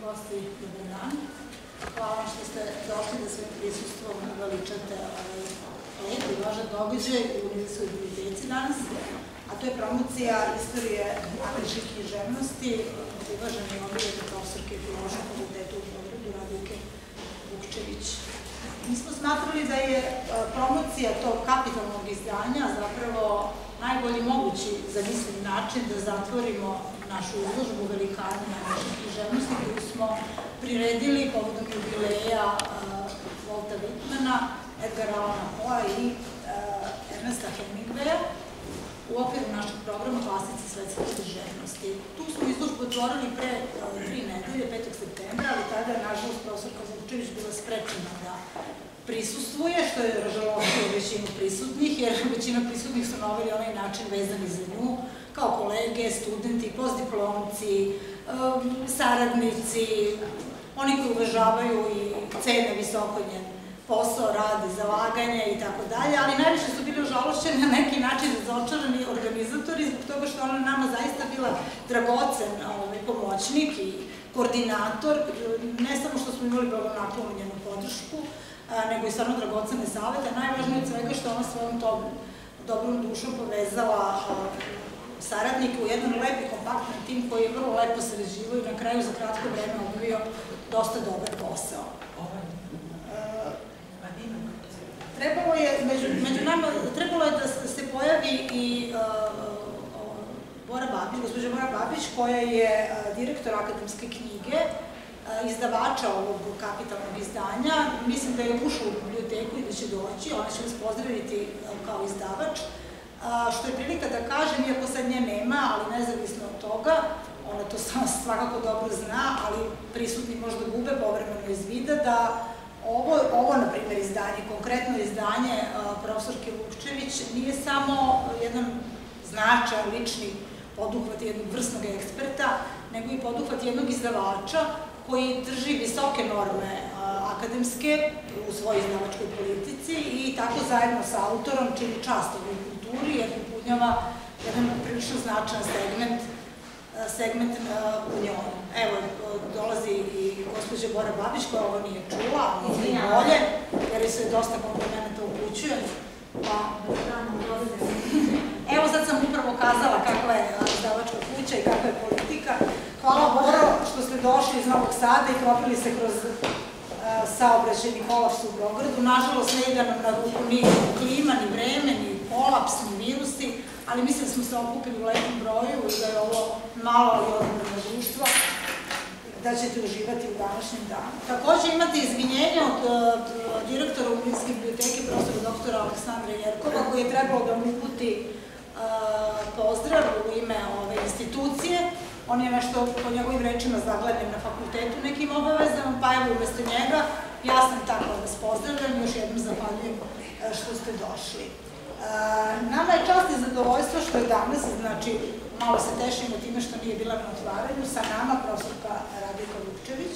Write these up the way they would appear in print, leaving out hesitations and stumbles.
gosti, dobar dan. Hvala što ste došli da svojim prisustvom veličate lep i važan događaj u Univerzitetskoj biblioteci danas, a to je promocija istorije američke književnosti uvažene i obiljene profesorke Filološkog fakulteta u Beogradu Radojke Vukčević. Mi smo smatrali da je promocija tog kapitalnog izdanja zapravo najbolji mogući zamisliv način da zatvorimo našu izložbu velikana američke književnosti koju smo priredili povodom jubileja Walta Whitmana, Edgara Allana Poea i Ernesta Hemingwaya u okviru našeg programa Klasici svetske književnosti. Tu smo izložbu otvorili pre 3 nedelje, 5. septembra, ali tada je, nažalost, profesorka Vukčević bila sprečena da prisustvuje, što je ražalostilo većinu prisutnih, jer većina prisutnih su na ovaj onaj način vezani za nju, kao kolege, studenti, postdiplomci, saradnici, oni koji uvažavaju i cene visoko njen posao, rad i zalaganje i tako dalje, ali najviše su bili ožalošćeni na neki način razočarani organizatori zbog toga što ona nama zaista bila dragocen pomoćnik i koordinator, ne samo što smo imali blagonaklonu njenu podršku, nego i stvarno dragocene savete. Najvažnije od svega što ona svojom tom dobrom dušom povezala saradnike u jedan lep i kompaktan tim koji je vrlo lepo sređivao i na kraju za kratko vreme obavio dosta dobar posao. Trebalo je da se pojavi i gospođa Bora Babić, koja je direktor akademske knjige, izdavača ovog kapitalnog izdanja. Mislim da je ušla u biblioteku i da će doći, ona će vas pozdraviti kao izdavač, što je prilika da kažem, iako sad nje nema, ali nezavisno od toga, ona to svakako dobro zna, ali prisutni možda gube povremeno iz vida, da ovo, na primjer, izdanje, konkretno izdanje profesorke Vukčević, nije samo jedan značajan lični poduhvat jednog vrsnog eksperta, nego i poduhvat jednog izdavača koji drži visoke norme akademske u svojoj izdavačkoj politici i tako zajedno sa autorom čini čast ovoj kulturi, jer upunjava jedan prilično značajan segment u njoj. Evo, dolazi i gospođa Bora Babić, koja ovo nije čula, možda i bolje, jer joj se dosta komplimenta upućuje. Evo, sad sam upravo kazala kakva je izdavačka kuća i kakva je politika. Hvala Boro što ste došli iz Novog Sada i propili se kroz saobraćajni kolaps u Beogradu. Nažalost, ne ide nam na ruku ni klima, ni vreme, ni kolaps, ni virusi, ali mislim da smo se okupili u lepom broju i da je ovo malo ali odgovorno društvo, da ćete uživati u današnjem danu. Takođe imate izvinjenje od direktora Univerzitetske biblioteke, profesora doktora Aleksandra Jerkova, koji je trebalo da mu uputi pozdrav u ime ove institucije. On je nešto po njegovim rečima zaglavljen na fakultetu nekim obavezama, pa evo umesto njega ja sam tako da vas pozdravljam i još jednom zahvaljujem što ste došli. Nama je čast i zadovoljstvo što je danas, znači malo se tešimo time što nije bila na otvaranju, sa nama profesorka Radojka Vukčević,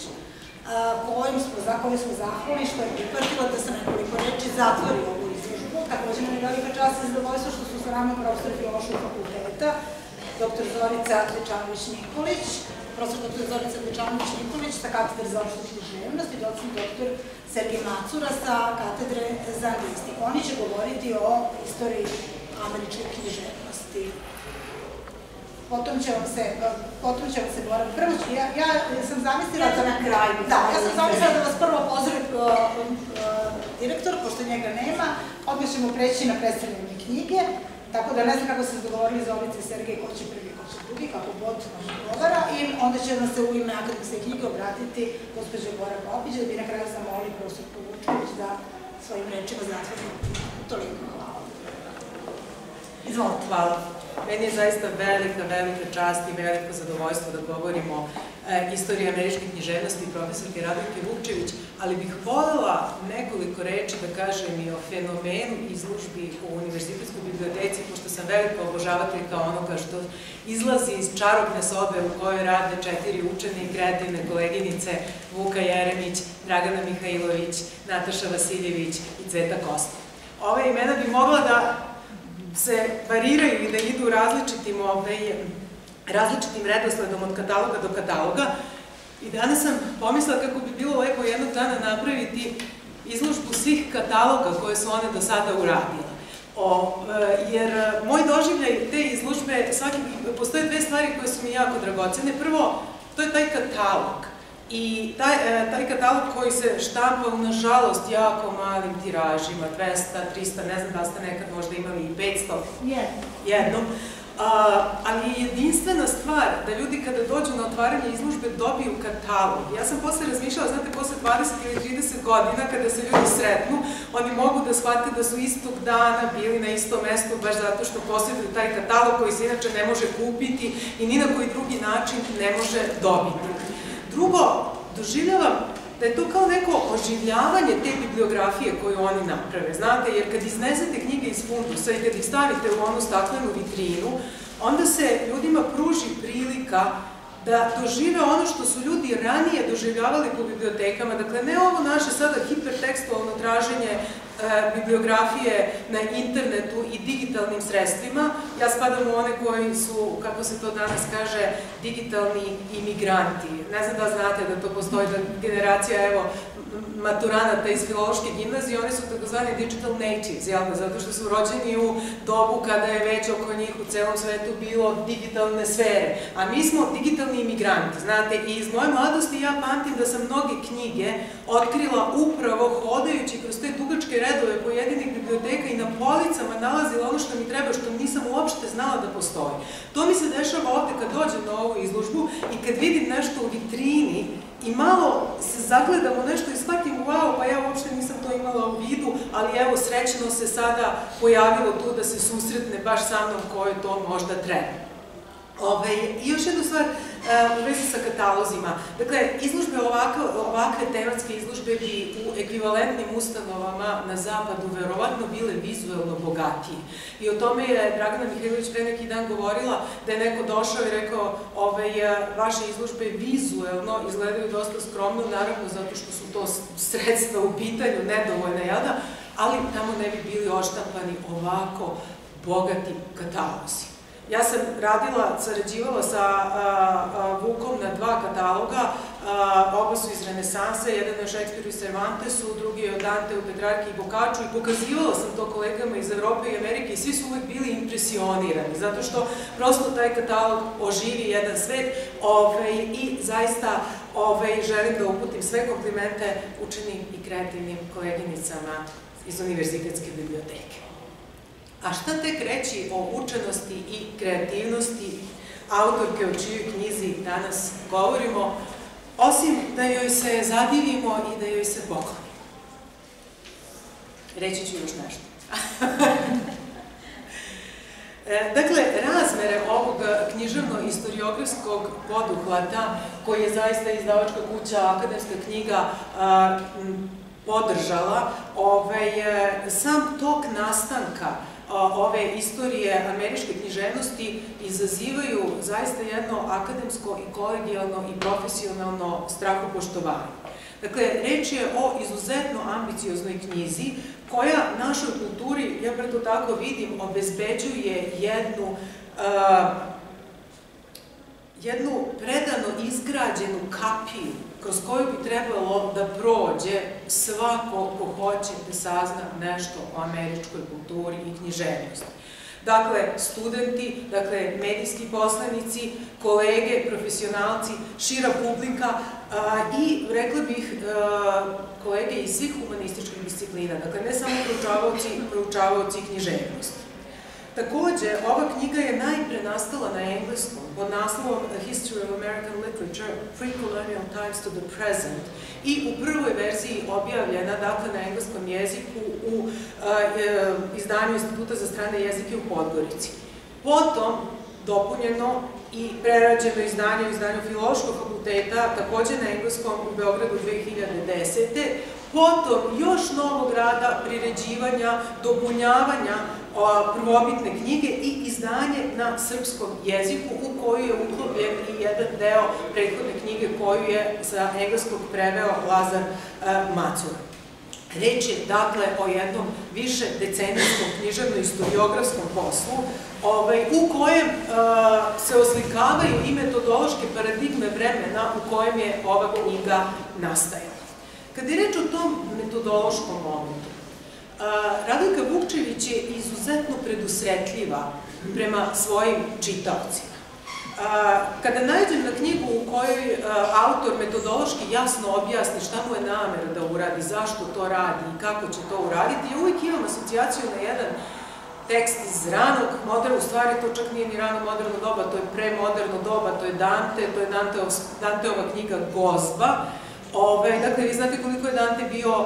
za koju smo zahvalni što je prihvatila da se nekoliko reči zatvori ovu izložbu. Takođe nam je velika čast i zadovoljstvo što su sa nama profesor Filološkog fakulteta, dr. Zorica Dečanović-Nikolić, profesor dr. Zorica Dečanović-Nikolić sa katedre za opštu književnost i docent dr. Sergej Macura sa katedre za anglistiku. Oni će govoriti o istoriji američke književnosti. Potom će vam se govoriti. Prvo ću, ja sam zamislila da na kraju. Da, ja sam zamislila da vas prvo pozdravim direktor, pošto njega nema. Odmah ćemo preći na predstavljanje knjige. Tako da ne znam kako se dogovorili Zorica i Sergej, ko će prvi, ko će drugi, kako god vam odgovara. I onda će vam se u ime akademske knjige obratiti gospođa Bora Babić, da bi na kraju zamolili profesorku Vukčević da svojim rečima zatvori. Toliko, hvala. Izvolite. Hvala. Meni je zaista velika čast i veliko zadovoljstvo da govorimo istoriji američke književnosti i profesorke Radojke Vukčević, ali bih voljela nekoliko reči da kažem i o fenomenu izložbi u Univerzitetskoj biblioteci, pošto sam velika obožavateljka onoga što izlazi iz čarobne sobe u kojoj rade 4 učene i kreativne koleginice Vuka Jeremić, Dragana Mihajlović, Nataša Vasiljević i Cveta Kosta. Ove imena bi mogla da se variraju i da idu različitim redosledom od kataloga do kataloga, I danas sam pomislila kako bi bilo lepo jednog dana napraviti izložbu svih kataloga koje su one do sada uradile. Jer moj doživljaj te izložbe, postoje dve stvari koje su mi jako dragocene. Prvo, to je taj katalog. I taj katalog koji se štampa u, nažalost, jako malim tiražima, 200, 300, ne znam da ste nekad možda imali i 500. Jednom. Ali je jedinstvena stvar da ljudi kada dođu na otvaranje izložbe dobiju katalog. Ja sam posle razmišljala, znate, posle 20 ili 30 godina kada se ljudi sretnu, oni mogu da shvate da su istog dana bili na istom mestu baš zato što posjeduju taj katalog koji se inače ne može kupiti i ni na koji drugi način ne može dobiti. Drugo, doživljavam da je to kao neko oživljavanje te bibliografije koju oni naprave. Znate, jer kad iznesete knjige iz fundusa i kad ih stavite u onu staklenu vitrinu, onda se ljudima pruži prilika da dožive ono što su ljudi ranije doživljavali po bibliotekama. Dakle, ne ovo naše sada hipertekstualno traženje bibliografije na internetu i digitalnim sredstvima. Ja spadam u one koji su, kako se to danas kaže, digitalni imigranti. Ne znam da znate da to postoji, da generacija, evo, maturanata iz filološke gimnazije, oni su takozvani digital natives, zato što su rođeni u dobu kada je već oko njih u celom svetu bilo digitalne sfere. A mi smo digitalni imigranti, znate, i iz moje mladosti ja pamtim da sam mnoge knjige otkrila upravo hodajući kroz te dugačke redove pojedinih biblioteka i na policama nalazila ono što mi treba, što nisam uopšte znala da postoji. To mi se dešava ovde kad dođem na ovu izložbu i kad vidim nešto u vitrini i malo se zagledamo nešto i shvatim, wow, pa ja uopšte nisam to imala u vidu, ali evo, srećno se sada pojavilo tu da se susretne baš sa mnom koje to možda treba. I još jednu stvar u vezi sa katalozima. Dakle, izložbe, ovakve tematske izložbe bi u ekvivalentnim ustanovama na zapadu verovatno bile vizuelno bogatije. I o tome je Dragana Mihajlović pre neki dan govorila, da je neko došao i rekao vaše izložbe vizuelno izgledaju dosta skromno, naravno zato što su to sredstva u pitanju, nedovoljna, jel da? Ali tamo ne bi bili odštampani ovako bogati katalozi. Ja sam sarađivala sa Vukom na 2 kataloga, oba su iz renesanse, jedan je o Šekspiru i Cervantesu, drugi je o Danteu, Petrarki i Boccacciu, i pokazivala sam to kolegama iz Evrope i Amerike i svi su uvek bili impresionirani, zato što prosto taj katalog oživi jedan svet i zaista želim da uputim sve komplimente učenim i kreativnim koleginicama iz Univerzitetske biblioteke. A šta tek reći o učenosti i kreativnosti autorke o čijoj knjizi danas govorimo, osim da joj se zadivimo i da joj se poklonimo. Reći ću još nešto. Dakle, razmere ovog književno-istoriografskog poduhvata, koji je zaista izdavačka kuća Akademska knjiga podržala, sam tok nastanka ove istorije američke književnosti izazivaju zaista jedno akademsko i kolegijalno i profesionalno strahopoštovanje. Dakle, reč je o izuzetno ambicioznoj knjizi koja našoj kulturi, ja preto tako vidim, obezbeđuje jednu predano izgrađenu kapiju kroz koju bi trebalo da prođe svako ko hoće da sazna nešto o američkoj kulturi i književnosti. Dakle, studenti, dakle, medijski poslanici, kolege, profesionalci, šira publika i, rekla bih, kolege iz svih humanističkih disciplina, dakle, ne samo proučavaoci književnosti. Takođe, ova knjiga je najpre nastala na engleskom pod naslovom A History of American Literature, Pre-Colonial Times to the Present, i u prvoj verziji objavljena, dakle, na engleskom jeziku u izdanju Instituta za strane jezike u Podgorici. Potom, dopunjeno i prerađeno izdanje u izdanju Filološkog fakulteta, takođe na engleskom u Beogradu 2010. Potom još novog rada, priređivanja, dopunjavanja prvobitne knjige i izdanje na srpskom jeziku u koju je uklopljen i jedan deo prethodne knjige koju je sa engleskog preveo Lazar Macura. Reč je, dakle, o jednom više decenijskom književno-istoriografskom poslu u kojem se oslikavaju i metodološke paradigme vremena u kojem je ova knjiga nastajala. Kad je reč o tom metodološkom momentu, Radojka Vukčević je izuzetno predusretljiva prema svojim čitaocima. Kada nađem na knjigu u kojoj autor metodološki jasno objasni šta mu je namera da uradi, zašto to radi i kako će to uraditi, ja uvijek imam asocijaciju na jedan tekst iz ranog moderna, u stvari to čak nije ni rano moderno doba, to je premoderno doba, to je Dante, to je Danteova knjiga Gozba. Dakle, vi znate koliko je Dante bio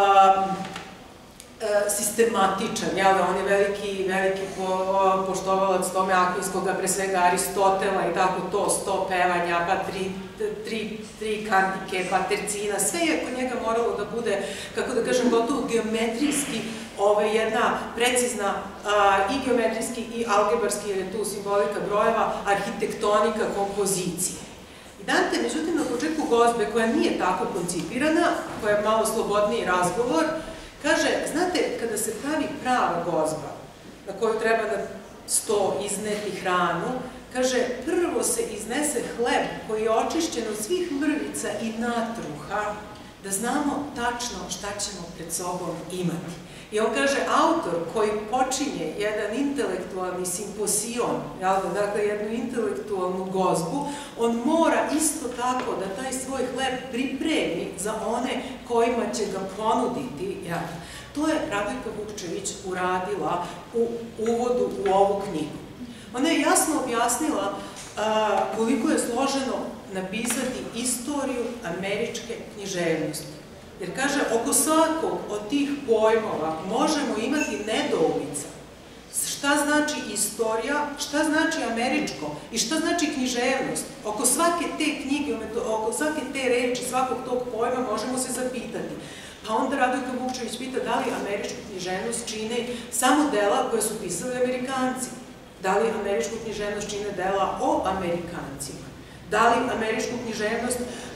sistematičan, on je veliki poštovalac tome Akvinskoga, pre svega Aristotela i tako to, 100 pevanja, pa tri kantike, pa tercina, sve je kod njega moralo da bude, kako da kažem, gotovo geometrijski, jedna precizna i geometrijski i algebarski, jer je tu simbolika brojeva, arhitektonika, kompozicije. I Dante, međutim, na početku Gozbe, koja nije tako koncipirana, koja je malo slobodniji razgovor, kaže, znate, kada se pravi prava gozba, na koju treba na sto izneti hranu, kaže, prvo se iznese hleb koji je očišćen od svih mrvica i natruha, da znamo tačno šta ćemo pred sobom imati. I on kaže, autor koji počinje jedan intelektualni simposion, dakle jednu intelektualnu gozbu, on mora isto tako da taj svoj hleb pripremi za one kojima će ga ponuditi. To je Radojka Vukčević uradila u uvodu u ovu knjigu. Ona je jasno objasnila koliko je složeno napisati istoriju američke književnosti. Jer kaže, oko svakog od tih pojmova možemo imati nedoumica. Šta znači istorija, šta znači američko i šta znači književnost. Oko svake te knjige, oko svake te reči, svakog tog pojma možemo se zapitati. Pa onda Radojka Vukčević pita da li američku književnost čine samo dela koje su pisali Amerikanci. Da li američku književnost čine dela o Amerikancima. Da li američku književnost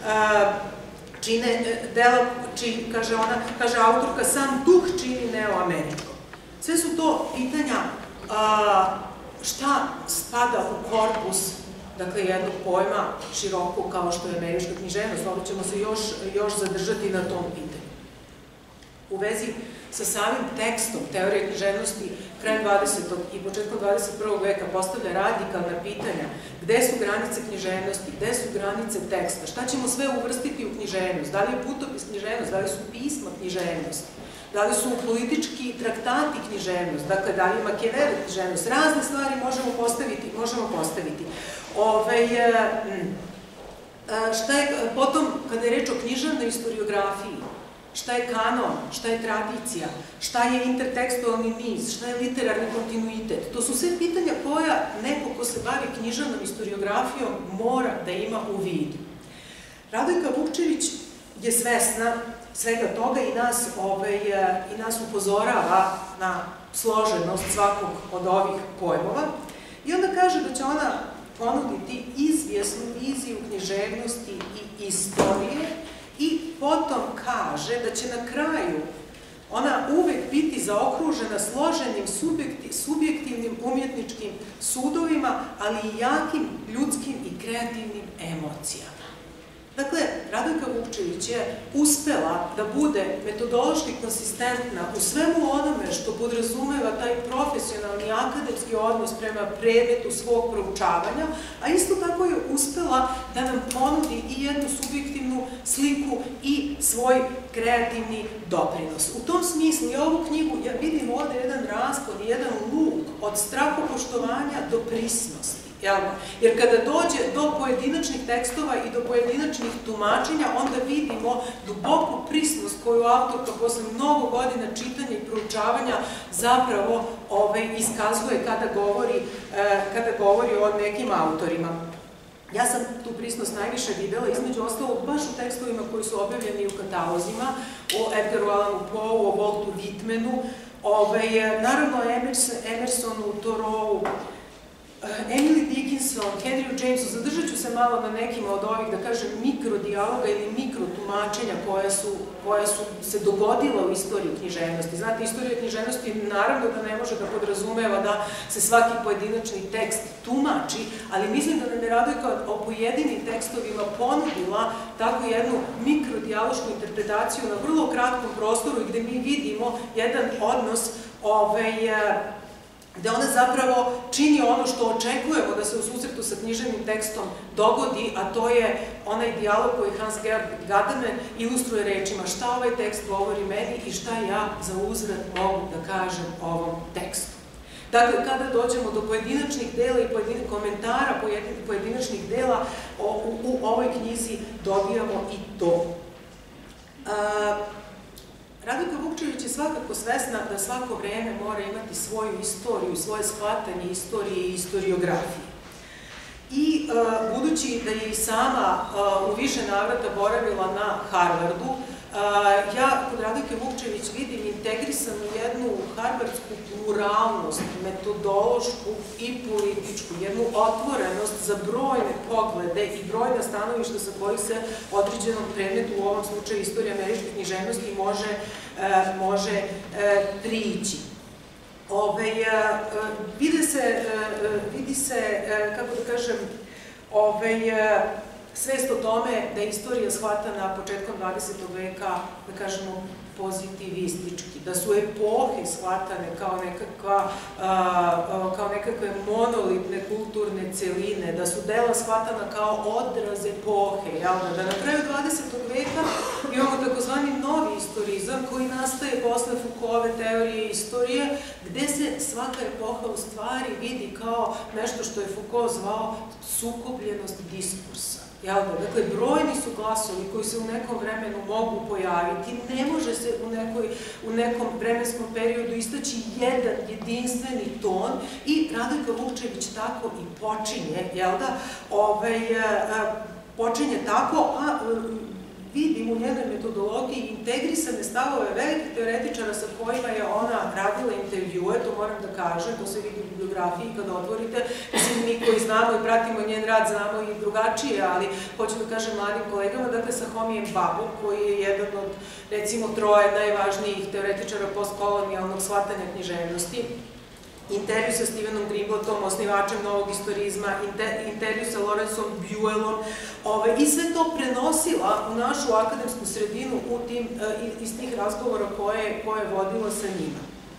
čine dela, kaže autorka, sam duh čini neoameričko. Sve su to pitanja šta spada u korpus, dakle, jednog pojma široko kao što je američka književnost. Ovdje ćemo se još zadržati na tom pitanju. U vezi sa samim tekstom teorije književnosti krajem 20. i početkom 21. veka postavlja radikalna pitanja gde su granice književnosti, gde su granice teksta, šta ćemo sve uvrstiti u književnost, da li je putopis književnost, da li su pisma književnost, da li su politički traktati književnost, dakle, da li je Machiavelli književnost, razne stvari možemo postaviti. Potom, kada je reč o književnoj istoriografiji, šta je kanon, šta je tradicija, šta je intertekstualni niz, šta je literarni kontinuitet. To su sve pitanja koja neko ko se bavi književnom istoriografijom mora da ima u vidu. Radojka Vukčević je svesna svega toga i nas upozorava na složenost svakog od ovih pojmova i onda kaže da će ona ponuditi izvjesnu viziju književnosti i istorije i potom kaže da će na kraju ona uvek biti zaokružena složenim subjektivnim umjetničkim sudovima, ali i jakim ljudskim i kreativnim emocijama. Dakle, Radojka Vukčević je uspela da bude metodološki konsistentna u svemu onome što podrazumeva taj profesionalni akademski odnos prema predmetu svog proučavanja, a isto tako je uspela da nam ponudi i jednu subjektivnu sliku i svoj kreativni doprinos. U tom smislu, ja ovu knjigu vidim ovde jedan raspon, jedan luk od strahopoštovanja do prisnosti. Jer kada dođe do pojedinačnih tekstova i do pojedinačnih tumačenja, onda vidimo duboku prisnost koju autorka posle mnogo godina čitanja i proučavanja zapravo iskazuje kada govori o nekim autorima. Ja sam tu prisnost najviše videla, između ostalog, baš u tekstovima koji su objavljeni u katalozima, o Edgaru Allanu Poeu, o Waltu Whitmanu, naravno o Emersonu, Thoreau, Emily Dickinson, Henry Jamesu, zadržat ću se malo na nekima od ovih, da kažem, mikrodijaloga ili mikrotumačenja koja su se dogodila u istoriji književnosti. Znate, istorija književnosti naravno da ne može da podrazumeva da se svaki pojedinačni tekst tumači, ali mislim da nam je Radojka o pojedinim tekstovima ponudila tako jednu mikrodijalošku interpretaciju na vrlo kratkom prostoru gde mi vidimo jedan odnos gde ona zapravo čini ono što očekujemo da se u susretu sa književnim tekstom dogodi, a to je onaj dijalog koji Hans-Georg Gadamer ilustruje rečima šta ovaj tekst govori meni i šta ja za uzvrat mogu da kažem ovom tekstu. Dakle, kada dođemo do pojedinačnih dela i komentara pojedinačnih dela u ovoj knjizi dobijamo i to. Radojka Vukčević je svakako svesna da svako vreme mora imati svoju istoriju, svoje shvatanje istorije i istoriografije. I budući da je i sama u više navrata boravila na Harvardu, ja kod Radojke Vukčević vidim integrisanu jednu harvardsku pluralnost, metodološku i političku, jednu otvorenost za brojne poglede i brojna stanovišta sa kojih se određenom predmetu, u ovom slučaju istorija američke književnosti, može prići. Vidi se, kako da kažem, svest o tome da je istorija shvatana početkom 20. veka, da kažemo, pozitivistički, da su epohe shvatane kao nekakve monolitne kulturne celine, da su dela shvatana kao odraz epohe, da na kraju 20. veka imamo takozvani novi istorizam koji nastaje posle Foucaultove teorije istorije, gde se svaka epoha u stvari vidi kao nešto što je Foucault zvao sukobljenost diskursa. Dakle, brojni su glasovi koji se u nekom vremenu mogu pojaviti, ne može se u nekom vremenskom periodu istaći jedan jedinstveni ton i Radojka Vukčević tako i počinje, počinje tako, a vidim u njenoj metodologiji integrisane stavove velikih teoretičara sa kojima je ona radila intervjue, to moram da kažem, to se vidi u bibliografiji kada otvorite. Mislim, mi koji znamo i pratimo njen rad, znamo i drugačije, ali hoću da kažem mladim kolegama, dakle, sa Homijem Babom, koji je jedan od, recimo, troje najvažnijih teoretičara postkolonijalnog shvatanja književnosti, intervju sa Stevenom Greenblattom, osnivačem novog istorizma, intervju sa Lawrenceom Buellom, i sve to prenosila u našu akademsku sredinu iz tih razgovora koje je vodila sa njima.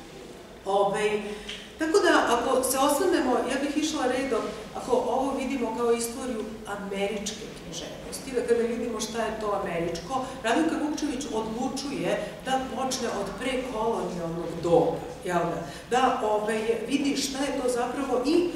Tako da, ako se osvrnemo, ja bih išla redom, ako ovo vidimo kao istoriju američke književnosti, da kada vidimo šta je to američko, Radojka Vukčević odlučuje da počne od prekolonijalnog doba, da vidi šta je to zapravo i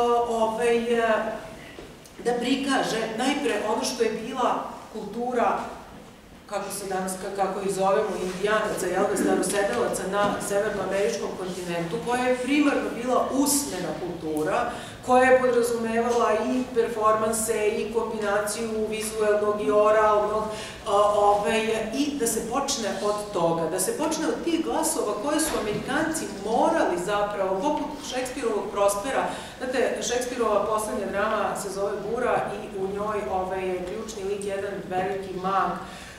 da prikaže najpre ono što je bila kultura, kako se danas, kako ih zovemo, indijanaca, starosedelaca na severnoameričkom kontinentu, koja je primarno bila usmena kultura, koja je podrazumevala i performanse, i kombinaciju vizuelnog i oralnog, i da se počne od toga, da se počne od tih glasova koje su Amerikanci morali zapravo, poput Šekspirovog Prospera. Znate, Šekspirova poslednja drama se zove Bura i u njoj je ključni lik jedan veliki mag,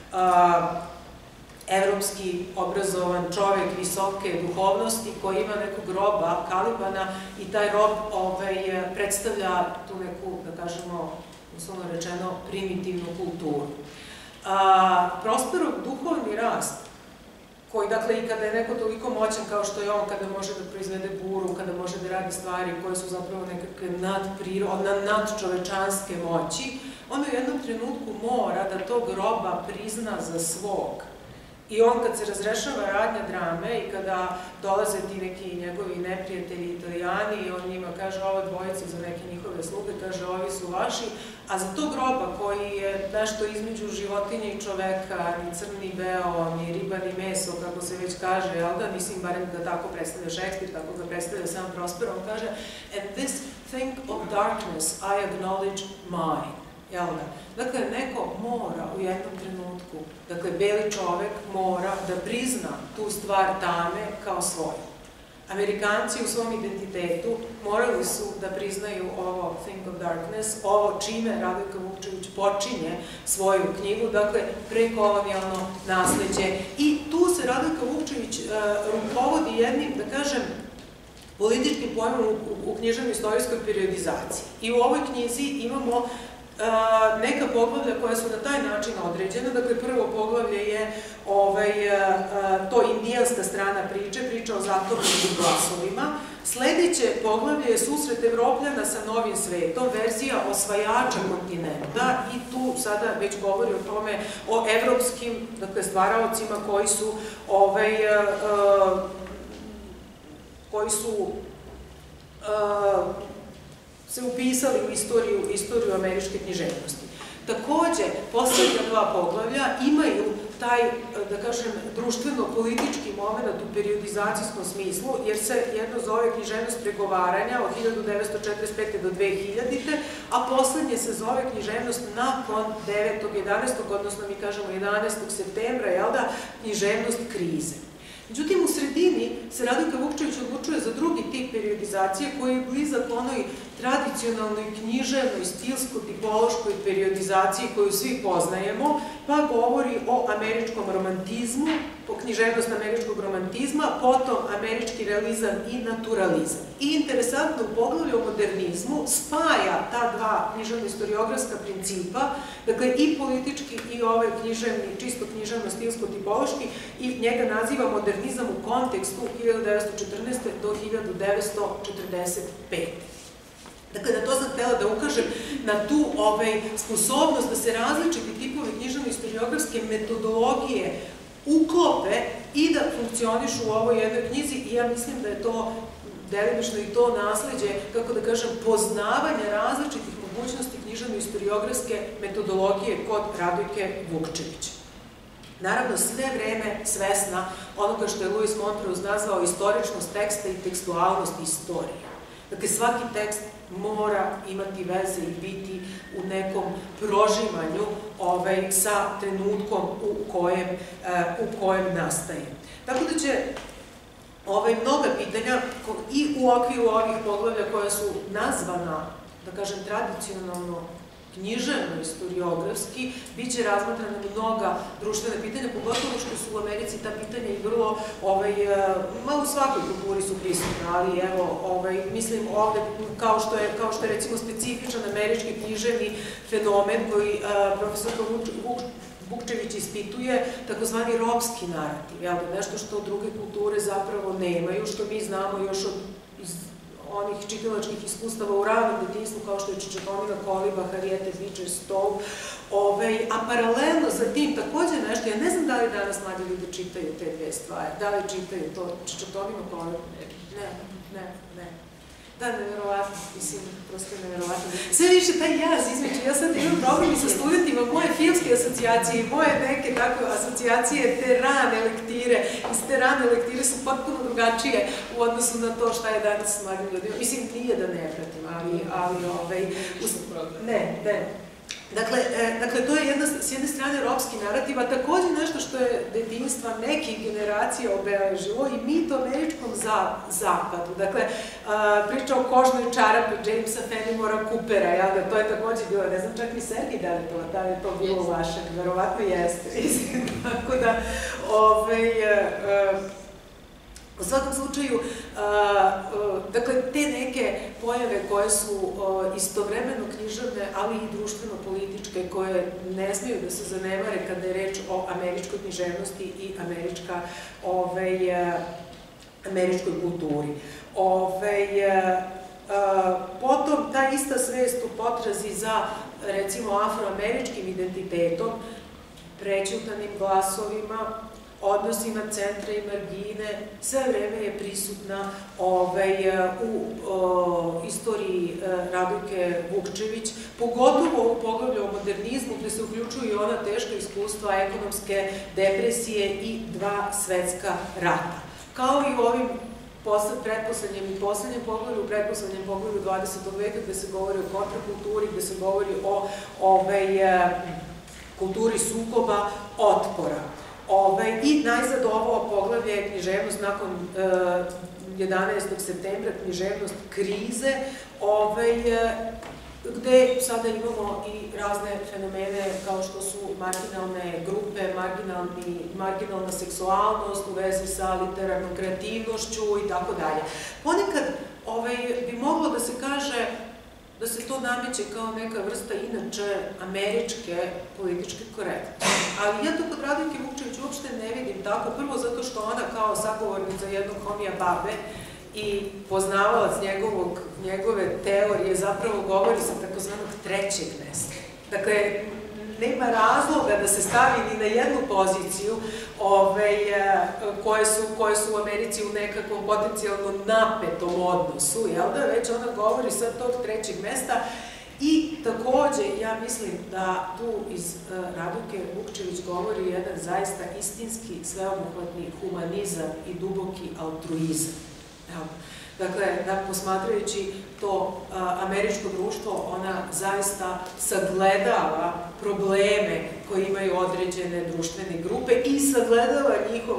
evropski obrazovan čovek visoke duhovnosti koji ima nekog roba, Kalibana, i taj rob predstavlja tu neku, da kažemo, uslovno rečeno, primitivnu kulturu. Prosperov duhovni rast, koji, dakle, i kada je neko toliko moćan kao što je on, kada može da proizvede buru, kada može da radi stvari koje su zapravo nekakve nadčovečanske moći, on u jednom trenutku mora da tog roba prizna za svog. I on, kad se razrešava radnja drame i kada dolaze ti neki njegovi neprijatelji Italijani, on njima kaže, ova dvojica za neke njihove sluge, kaže, ovi su vaši, a za tog roba koji je nešto između životinje i čoveka, ni crn ni beo, ni riba ni meso, kako se već kaže, mislim, barem da tako predstavlja Šekspir, tako ga predstavlja sam Prosper, on kaže, and this thing of darkness I acknowledge mine. Dakle, neko mora u jednom trenutku, dakle, beli čovek mora da prizna tu stvar tame kao svoju. Amerikanci u svom identitetu morali su da priznaju ovo Think of Darkness, ovo čime Radojka Vukčević počinje svoju knjigu, dakle, prekolonijalno nasleđe. I tu se Radojka Vukčević rukovodi jednim, da kažem, političkim pojmom u književno-istorijskoj periodizaciji. I u ovoj knjizi imamo neka poglavlja koja su na taj način određena. Dakle, prvo poglavlje je to indijanska strana priče, priča o zatomljenim glasovima. Sledeće poglavlje je susret Evropljana sa novim svetom, verzija osvajača kontinenta, i tu sada već govori o tome, o evropskim, dakle, stvaraocima koji su se upisali u istoriju američke književnosti. Takođe, poslednja dva poglavlja imaju taj, da kažem, društveno-politički moment u periodizacijskom smislu, jer se jedno zove književnost pregovaranja od 1945. do 2000. a poslednje se zove književnost nakon 9. 11. odnosno mi kažemo 11. septembra, jel da, književnost krize. Međutim, u sredini se Radojka Vukčević odlučuje za drugi tip periodizacije koji je blizak onoj tradicionalnoj književnoj, stilsko-tipološkoj periodizaciji koju svi poznajemo, pa govori o američkom romantizmu, o književnost američkog romantizma, potom američki realizam i naturalizam. I interesantno, u poglavlju o modernizmu spaja ta dva književno-istoriografska principa, dakle i politički i ovaj književni, čisto književno-stilsko-tipološki, i njega naziva modernizam u kontekstu 1914. do 1945. Dakle, na to sam htela da ukažem, na tu sposobnost da se različiti tipovi književno-istoriografske metodologije uklope i da funkcionišu u ovoj jednoj knjizi, i ja mislim da je to delimično i to nasleđe, kako da kažem, poznavanja različitih mogućnosti književno-istoriografske metodologije kod Radojke Vukčević. Naravno, sve vreme svesna onoga što je Louis Montrose nazvao istoričnost teksta i tekstualnost istorije. Dakle, svaki tekst mora imati veze i biti u nekom prožimanju sa trenutkom u kojem nastaje. Tako da će mnoga pitanja i u okviru ovih poglavlja koja su nazvana, da kažem, tradicionalno književno-istoriografski, bit će razmatrana mnoga društvena pitanja, pogotovo što su u Americi ta pitanja i vrlo, malo u svakoj kulturi su prisutna, ali evo, mislim ovde, kao što je recimo specifičan američki književni fenomen koji profesorka Vukčević ispituje, takozvani ropski narativ, nešto što druge kulture zapravo nemaju, što mi znamo još od onih čitalačkih iskustava u ranom detinjstvu, kao što je Čečetomina Koliba, Harriete Beecher Stowe, a paralelno sa tim takođe nešto, ja ne znam da li danas mladi ljudi čitaju te dve stvari, da li čitaju to Čečetominu Koliba, ne. Da, neverovatno, mislim, prosto neverovatno. Sve više taj jaz između, ja sad imam problem i sa studentima, moje filmske asocijacije i moje neke tako asocijacije, te rane lektire, i te rane lektire su potpuno drugačije u odnosu na to šta je danas s mladim ljudima. Mislim, nije da ne pratim, ali ne. Dakle, to je s jedne strane ropski narativ, a takođe nešto što je detinjstva nekih generacija obeležilo i mit o američkom zapadu. Dakle, priča o kožnoj čarapi Jamesa Fenimora Coopera, to je takođe bilo, ne znam čak ni Sergij da li je to bilo vaše, verovatno jeste. Tako da, u svakom slučaju, dakle, te neke pojave koje su istovremeno književne, ali i društveno-političke, koje ne smiju da se zanemare kada je reč o američkoj književnosti i američkoj kulturi. Potom, ta ista svest u potrazi za, recimo, afroameričkim identitetom, prećutanim glasovima, odnosima centra i margine, sve vreme je prisutna u istoriji Radojke Vukčević, pogotovo u poglavlju o modernizmu, gde se uključuju i ona teška iskustva ekonomske depresije i dva svetska rata. Kao i u ovim pretposlednjem i poslednjem poglavlju, u pretposlednjem poglavlju 20. veka, gde se govori o kontrakulturi, gde se govori o kulturi sukoba, otpora. I najzad ovo poglavlje je književnost nakon 11. 11. septembra, književnost krize, gde sada imamo i razne fenomene kao što su marginalne grupe, marginalna seksualnost u vezi sa literarnom kreativnošću i tako dalje. Ponekad bi moglo da se kaže da se to nameće kao neka vrsta inače američke političke korektnosti. Ali ja to kod Radojke Vukčević uopšte ne vidim tako, prvo zato što ona kao sagovornica jednog homija babe i poznavalac njegove teorije zapravo govori sa takozvanog trećeg mesta. Dakle, nema razloga da se stavi ni na jednu poziciju koje su u Americi u nekakvom potencijalno napetom odnosu, jel da? Već ona govori sa tog trećeg mesta. I takođe, ja mislim da tu iz Radojke Vukčević govori jedan zaista istinski, sveobuhvatni humanizam i duboki altruizam. Dakle, posmatrajući to američko društvo, ona zaista sagledava probleme koje imaju određene društvene grupe i sagledava njihov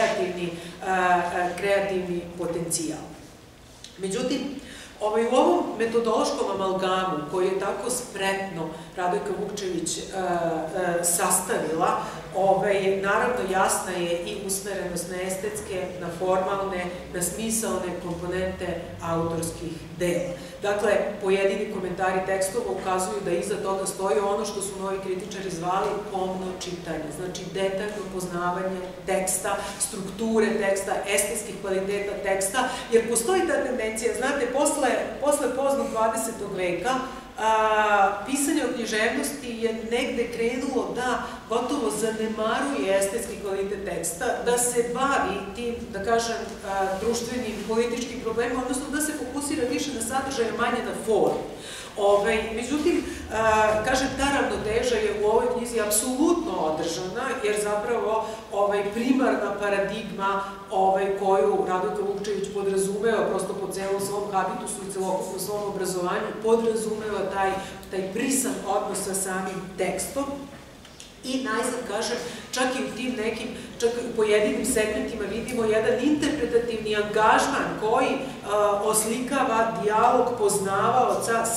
kreativni potencijal. Međutim, u ovom metodološkom amalgamu koji je tako spretno Radojka Vukčević sastavila, naravno jasna je i usmerenost na estetske, na formalne, na smisaone komponente autorskih dela. Dakle, pojedini komentari tekstova ukazuju da iza toga stoji ono što su novi kritičari zvali pomno čitanje, znači detaljno poznavanje teksta, strukture teksta, estetskih kvaliteta teksta, jer postoji ta tendencija, znate, posle poznog 20. veka pisanje o književnosti je negde krenulo da gotovo zanemaruje estetski kvalitet teksta, da se bavi tim, da kažem, društvenim, političkim problemima, odnosno da se fokusira više na sadržaj, manje na formu. Međutim, kažem, ta ravnoteža je u ovoj knjizi apsolutno održana, jer zapravo primarna paradigma koju Radojka Vukčević podrazumeva prosto po celom svom habitusu i celokupnom svom obrazovanju, podrazumeva taj brisan odnos sa samim tekstom. I najzad, kažem, čak i u tim nekim, čak i u pojedinim segmentima vidimo jedan interpretativni angažman koji oslikava dijalog poznavaoca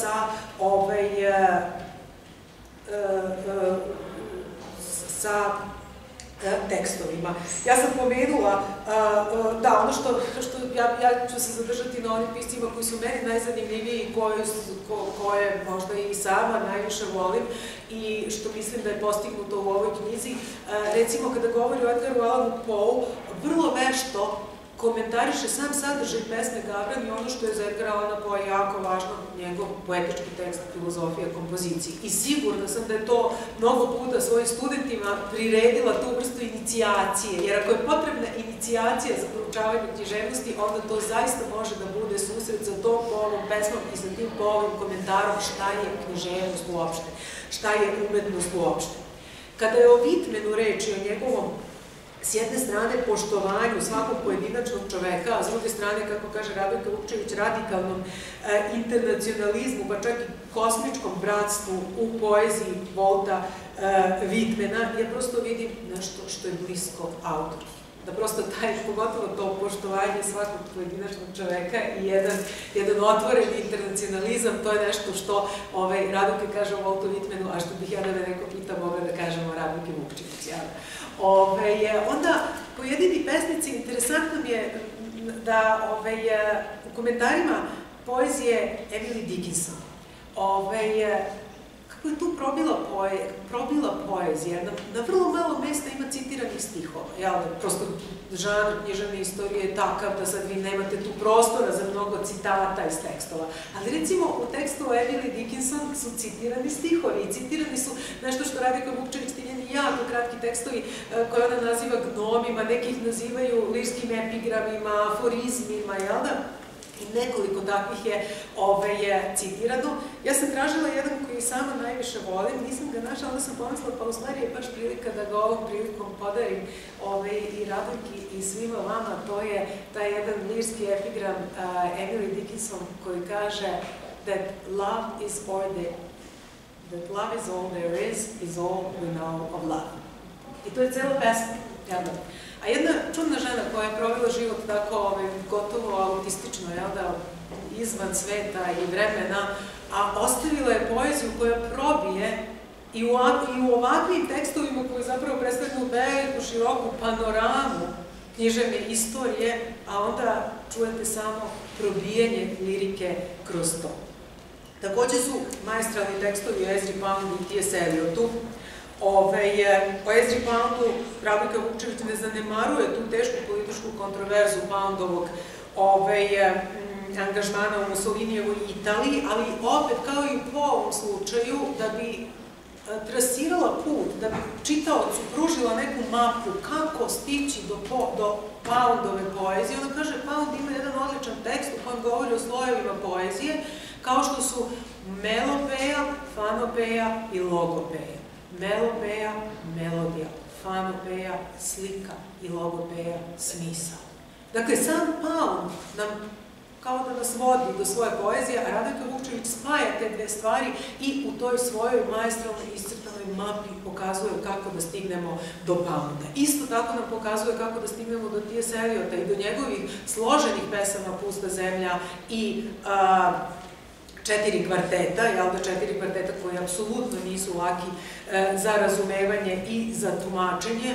sa tekstovima. Ja sam pomenula, da, ono što, ja ću se zadržati na onim piscima koji su meni najzanimljiviji i koje možda i sama najviše volim i što mislim da je postignuto u ovoj knjizi. Recimo, kada govori o Edgaru Allanu Poe, vrlo vešto komentariše sam sadržaj pesme Gavran i ono što je za Edgara Allana Poe jako važno, njegov poetički tekst, filozofija, kompoziciji. I sigurna sam da je to mnogo puta svojim studentima priredila tu vrstu inicijacije, jer ako je potrebna inicijacija za proučavanje književnosti, onda to zaista može da bude susret sa tom Poeovom pesmom i sa tim Poeovim komentarom šta je književnost uopšte, šta je umetnost uopšte. Kada je o Vitmenu reč i o njegovom s jedne strane poštovanju svakog pojedinačnog čoveka, a s druge strane, kako kaže Radojka Vukčević, radikalnom internacionalizmu, pa čak i kosmičkom bratstvu u poeziji Volta Vitmena, ja prosto vidim nešto što je blisko autoru. Da prosto pogotovo to poštovanje svakog pojedinačnog čoveka i jedan otvoren internacionalizam, to je nešto što Radojka kaže o Voltu Vitmenu, a što bih ja da me neko pita, mogla da kažem o Radojki Vukčević. Onda, pojedini pesnici, interesantno mi je da u komentarima poezije Emily Dickinson, kako je tu probila poezija, na vrlo malo mesta ima citiranih stihova, prosto žanr književne istorije je takav da sad vi nemate tu prostora za mnogo citata iz tekstova, ali recimo u tekstu Emily Dickinson su citirani stihovi i citirani su nešto što Radojka Vukčević, ti njeni jako kratki tekstovi koje ona naziva gnomima, nekih nazivaju lirskim epigramima, aforizmima, jel da? I nekoliko takvih je citirano. Ja sam tražila jedan koji sama najviše volim, nisam ga našla, onda sam pomislila, pa u stvari je baš prilika da ga ovom prilikom podarim i Radojki i svima vama, to je taj jedan lirski epigram Emily Dickinson koji kaže that love is all there is all we know of love. I to je cela pesma. A jedna čudna žena koja je provela život tako gotovo autistično, izvan sveta i vremena, a ostavila je poeziju koja probije i u ovakvim tekstovima koji zapravo predstavljaju veliku, široku panoramu književne istorije, a onda čujete samo probijanje lirike kroz to. Takođe su maestralni tekstovi o Ezri Poundu i T.S. Eliotu. O Ezri Poundu Radojka Vukčević ne zanemaruje tu tešku političku kontroverzu Poundovog angažmana u Mussolinijevoj Italiji, ali opet, kao i po ovom slučaju, da bi trasirala put, da bi čitaocu pružila neku mapu kako stići do Poundove poezije. Ona kaže, Pound ima jedan odličan tekst u kojem govori o slojevima poezije, kao što su melopeja, fanopeja i logopeja. Melopeja, melodija, fanopeja, slika i logopeja, smisao. Dakle, sam Pound nam kao da nas vodi do svoje poezije, a Radojka Vukčević spaja te dve stvari i u toj svojoj maestralnoj iscrtanoj mapi pokazuje kako da stignemo do Pounda. Isto tako nam pokazuje kako da stignemo do T.S. Eliota i do njegovih složenih pesama Pusta zemlja i 4 kvarteta, četiri kvarteta koji apsolutno nisu laki za razumevanje i za tumačenje,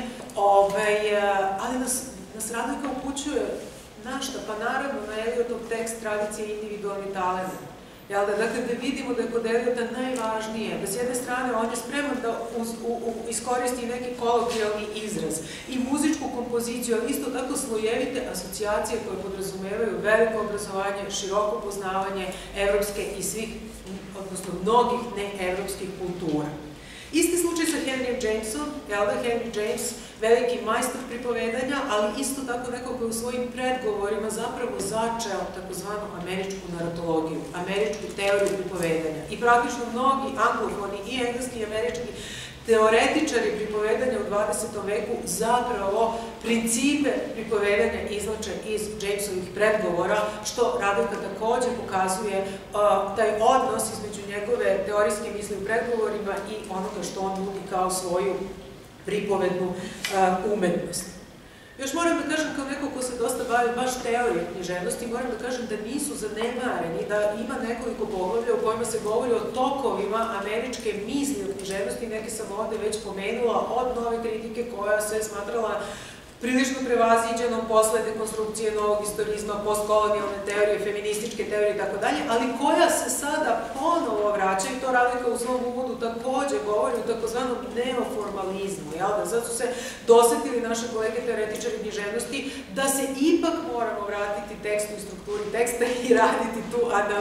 ali nas Radojka upućuje na šta? Pa naravno na Eliotov tekst tradicije i individualni talent. Dakle, da vidimo da je kod Eliota najvažnije, da s jedne strane on je spreman da iskoristi neki kolokvijalni izraz i muzičku kompoziciju, ali isto tako slojevite asocijacije koje podrazumevaju veliko obrazovanje, široko poznavanje evropske i svih, odnosno mnogih neevropskih kultura. Isti slučaj sa Henryjem Jamesom, Henry James, veliki majstor pripovedanja, ali isto tako neko koji u svojim predgovorima zapravo začeo takozvanu američku naratologiju, američku teoriju pripovedanja. I praktično mnogi anglofoni i engleski i američki teoretičari pripovedanja u 20. veku zapravo principe pripovedanja izvlače iz Jamesovih predgovora, što Radojka takođe pokazuje taj odnos između njegove teorijske misli u predgovorima i onoga što on nudi kao svoju pripovednu umetnost. Još moram da kažem, kao neko ko se dosta bavi baš teorije književnosti, moram da kažem da nisu zanemareni, da ima nekoliko poglavlja u kojima se govori o tokovima američke misli o književnosti, neke sam ovde već pomenula, od nove kritike koja se smatrala prilično prevaziđenom posle dekonstrukcije novog istorizma, postkolonijalne teorije, feminističke teorije i tako dalje, ali koja se sada ponovo vraća, i to Radojka u svom uvodu takođe govori o takozvanom neoformalizmu, zato su se dosetili naše kolege teoretičari književnosti da se ipak moramo vratiti tekstu i strukturi teksta i raditi tu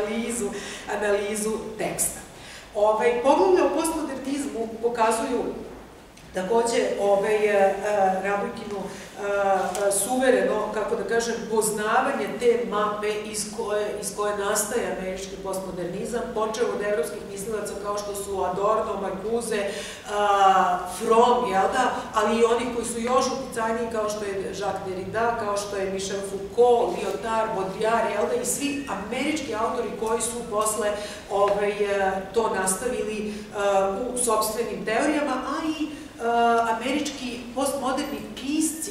analizu teksta. Poglavlja o postmodernizmu pokazuju takođe Radojkinu suvereno, kako da kažem, poznavanje te mape iz koje nastaje američki postmodernizam, počeo od evropskih mislilaca kao što su Adorno, Marcuse, Fromm, ali i onih koji su još uticajniji kao što je Jacques Derrida, kao što je Michel Foucault, Lyotard, Baudrillard, i svi američki autori koji su posle to nastavili u sopstvenim teorijama, a i američki postmoderni pisci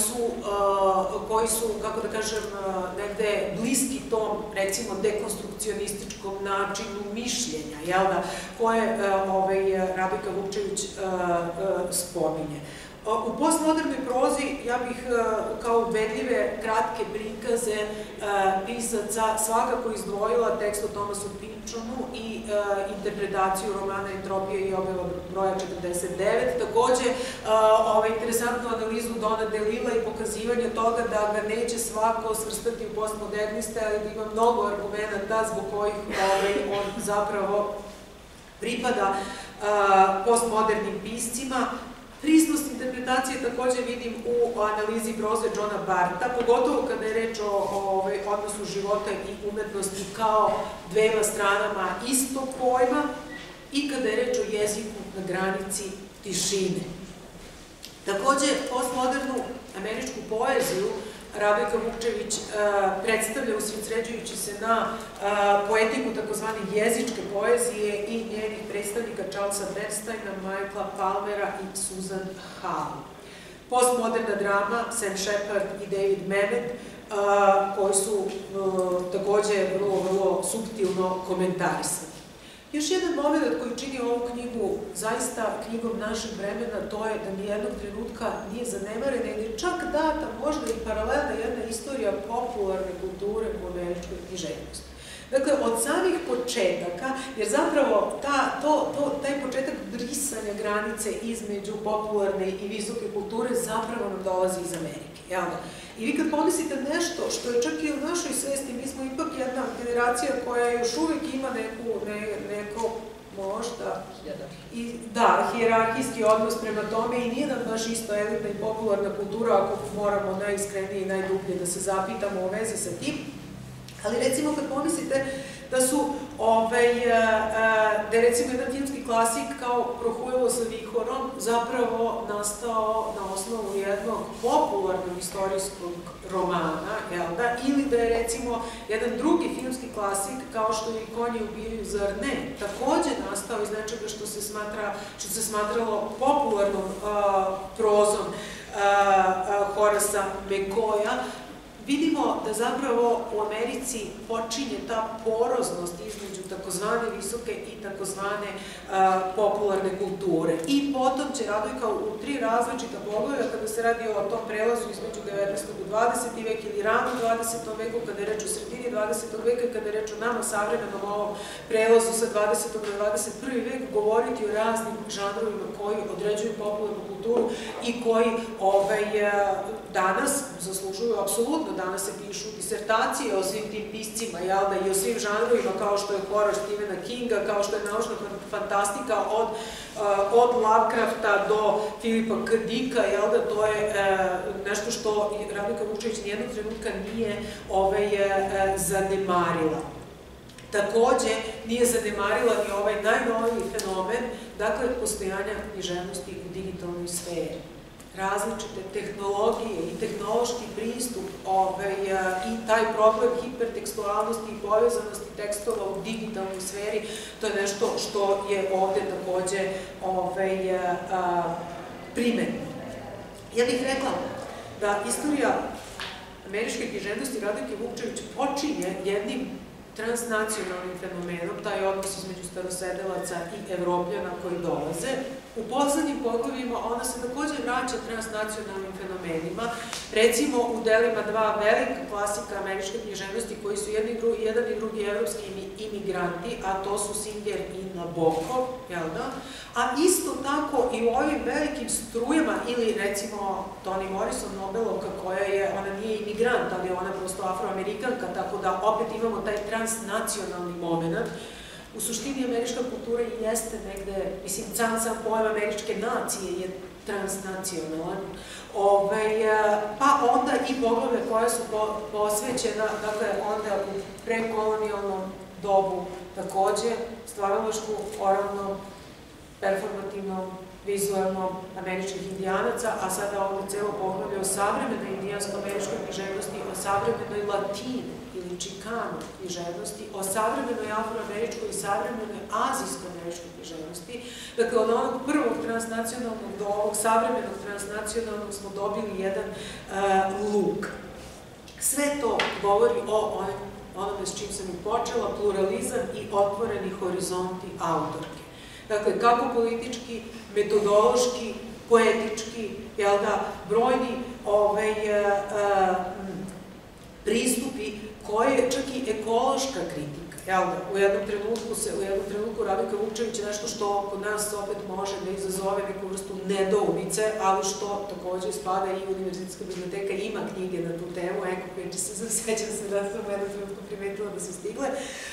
koji su, kako da kažem, negde bliski tom, recimo, dekonstrukcionističkom načinu mišljenja, koje Radojka Vukčević spominje. U postmodernoj prozi ja bih kao ubedljive kratke prikaze pisaca svakako izdvojila tekst o Thomasu Pynchonu i interpretaciju romana Entropija i objava broja 49. Takođe, interesantnu analizu Dona DeLille i pokazivanje toga da ga neće svako svrstati u postmoderniste, ali da ima mnogo argumenta zbog kojih on zapravo pripada postmodernim piscima. Prisnost interpretacije takođe vidim u analizi proze Johna Barta, pogotovo kada je reč o odnosu života i umetnosti kao dvema stranama istog pojma i kada je reč o jeziku na granici tišine. Takođe, postmodernu američku poeziju Radojka Vukčević predstavlja usredsređujući se na poetiku takozvane jezičke poezije i njenih predstavnika Charlesa Bernsteina, Michaela Palmera i Susan Hall. postmoderna drama, Sam Shepard i David Mamet, koji su takođe vrlo suptilno komentarisani. Još jedan moment koji čini ovu knjigu zaista knjigom našeg vremena, to je da nijednog trenutka nije zanemarena ili čak data možda i paralelna jedna istorija popularne kulture u američkoj književnosti. Dakle, od samih početaka, jer zapravo taj početak brisanja granice između popularne i visoke kulture zapravo nam dolazi iz Amerike, jel da? I vi kad pomislite nešto što je čak i u našoj svesti, mi smo ipak jedna generacija koja još uvek ima neko možda, da, hijerarhijski odnos prema tome i nije nam baš isto elitna i popularna kultura ako moramo najiskrenije i najdublje da se zapitamo o veze sa tim. Ali recimo kad pomislite da su, da je recimo jedan filmski klasik kao Prohujalo sa vihorom zapravo nastao na osnovu jednog popularnog istorijskog romana, jel da? Ili da je recimo jedan drugi filmski klasik kao što je Konji ubijaju, zar ne? Takođe nastao iz nečega što se smatralo popularnom prozom Horasa McCoya. Vidimo da zapravo u Americi počinje ta poroznost između takozvane visoke i takozvane popularne kulture. I potom će Radojka u 3 različita poglavlja, kada se radi o tom prelazu između 19. i 20. vek ili rano 20. veku, kada je reč o sredini 20. veka i kada je reč o nama savremenom ovom prelazu sa 20. na 21. vek, govoriti o raznim žanrovima koji određuju popularnu kulturu i koji danas zaslužuju apsolutno. Danas se pišu disertacije o svim tim piscima, jel da, i o svim žanrovima kao što je horor Stephena Kinga, kao što je naučna fantastika od Lovecrafta do Filipa K. Dicka, jel da, to je nešto što Radojka Vukčević nijednog trenutka nije zanemarila. Takođe, nije zanemarila ni ovaj najnoviji fenomen, dakle, postojanja književnosti u digitalnoj sferi. Različite tehnologije i tehnološki pristup i taj problem hipertekstualnosti i povezanosti tekstova u digitalnoj sferi, to je nešto što je ovde takođe primetno. Ja bih rekla da istorija američke književnosti Radojke Vukčević počinje jednim transnacionalnim fenomenom, taj odnos između starosedelaca i Evropljana koji dolaze. U poslednjim poglavljima ona se takođe vraća transnacionalnim fenomenima, recimo u delima dva velika klasika američke književnosti koji su jedan i drugi evropski imigranti, a to su Singer i Nabokov, jel da? A isto tako i u ovim velikim strujama, ili recimo Toni Morrison, Nobelovka, ona nije imigrant, ali ona je prosto afroamerikanka, tako da opet imamo taj transnacionalni moment. U suštini američka kultura i jeste negde, mislim, sam pojam američke nacije je transnacionalan, pa onda i poglavlja koja su posvećena, dakle, onda u prekolonijalnom dobu takođe stvaralaštvu, oralnom, performativnom, vizualnom američkih indijanaca, a sada ovdje celo poglavlje o savremenoj indijansko-američkoj književnosti, o savremenoj latinu ili čikanu književnosti, o savremenoj afroameričkoj i savremenoj azijsko-američkoj književnosti. Dakle, od onog prvog transnacionalnog do ovog savremenog transnacionalnog smo dobili jedan luk. Sve to govori o onome s čim sam i počela, pluralizam i otvoreni horizonti autorke. Dakle, kako politički, metodološki, poetički, jel da, brojni pristupi koje čak i ekološka kritika, jel da, u jednom trenutku Radojka Vukčević je nešto što kod nas opet može da izazove neku vrstu nedoumice, ali što takođe spada i Univerzitetska biblioteka ima knjige na tu temu, sećam se da sam u jednom trenutku primetila da su stigle.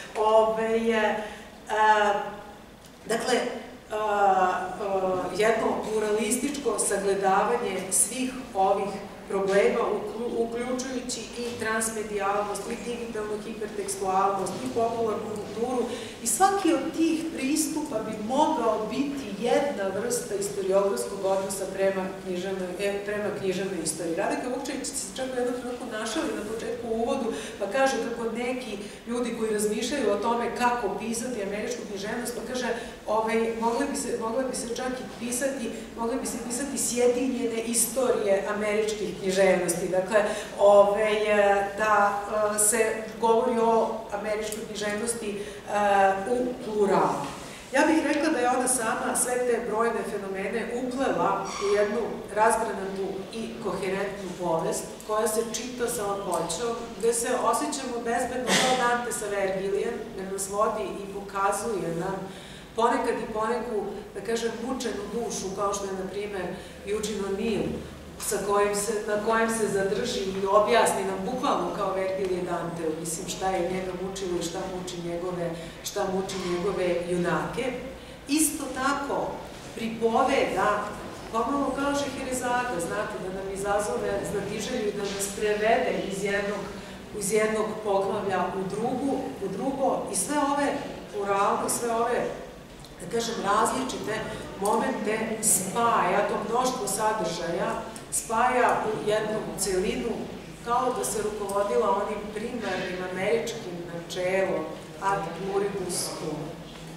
Dakle, jedno pluralističko sagledavanje svih ovih problema, uključujući i transmedijalnost, i digitalnu hipertekstualnost, i popularnu kulturu, i svaki od tih pristupa bi mogao biti jedna vrsta istoriografskog odnosa prema književnoj istoriji. Radika Vukčević se čak u jednom trenutku našali na početku u uvodu, pa kaže kako neki ljudi koji razmišljaju o tome kako pisati američku književnost, pa kaže, mogle bi se čak i pisati sjedinjene istorije američkih književnosti. Dakle, da se govori o američkoj književnosti u pluralu. Ja bih rekla da je ona sama sve te brojne fenomene uplela u jednu razgranatu i koherentnu povest koja se čita sa lakoćom, gde se osjećamo bezbedno kao Dante sa Vergilijem, jer nas vodi i pokazuje nam ponekad i poneku, da kažem, mučenu dušu, kao što je, na primer, Eugene O'Neill, na kojem se zadrži i objasni nam bukvalno kao Vergil i Dante, mislim šta je njega mučilo i šta muči njegove junake. Isto tako pripoveda, pomalo kao Šeherezaga, znate, da nam izazove znatiželju i da nas prevede iz jednog poglavlja u drugo i sve ove pluralne, sve ove, da kažem, različite momente spaja, to mnoštvo sadržaja, spaja u jednu celinu, kao da se rukovodila onim primarnim američkim načelom ad pluribus unum.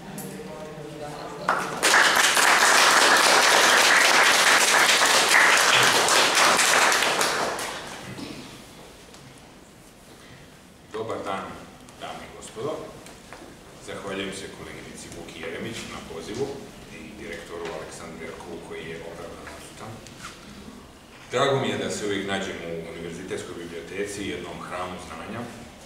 Dobar dan, dame i gospodo. Zahvaljujem se koleginici Vuki Jeremić na pozivu i direktoru Aleksandru Jerkovu koji je opravdano odsutan. Drago mi je da se uvijek nađem u Univerzitetskoj biblioteci, jednom hramu znanja,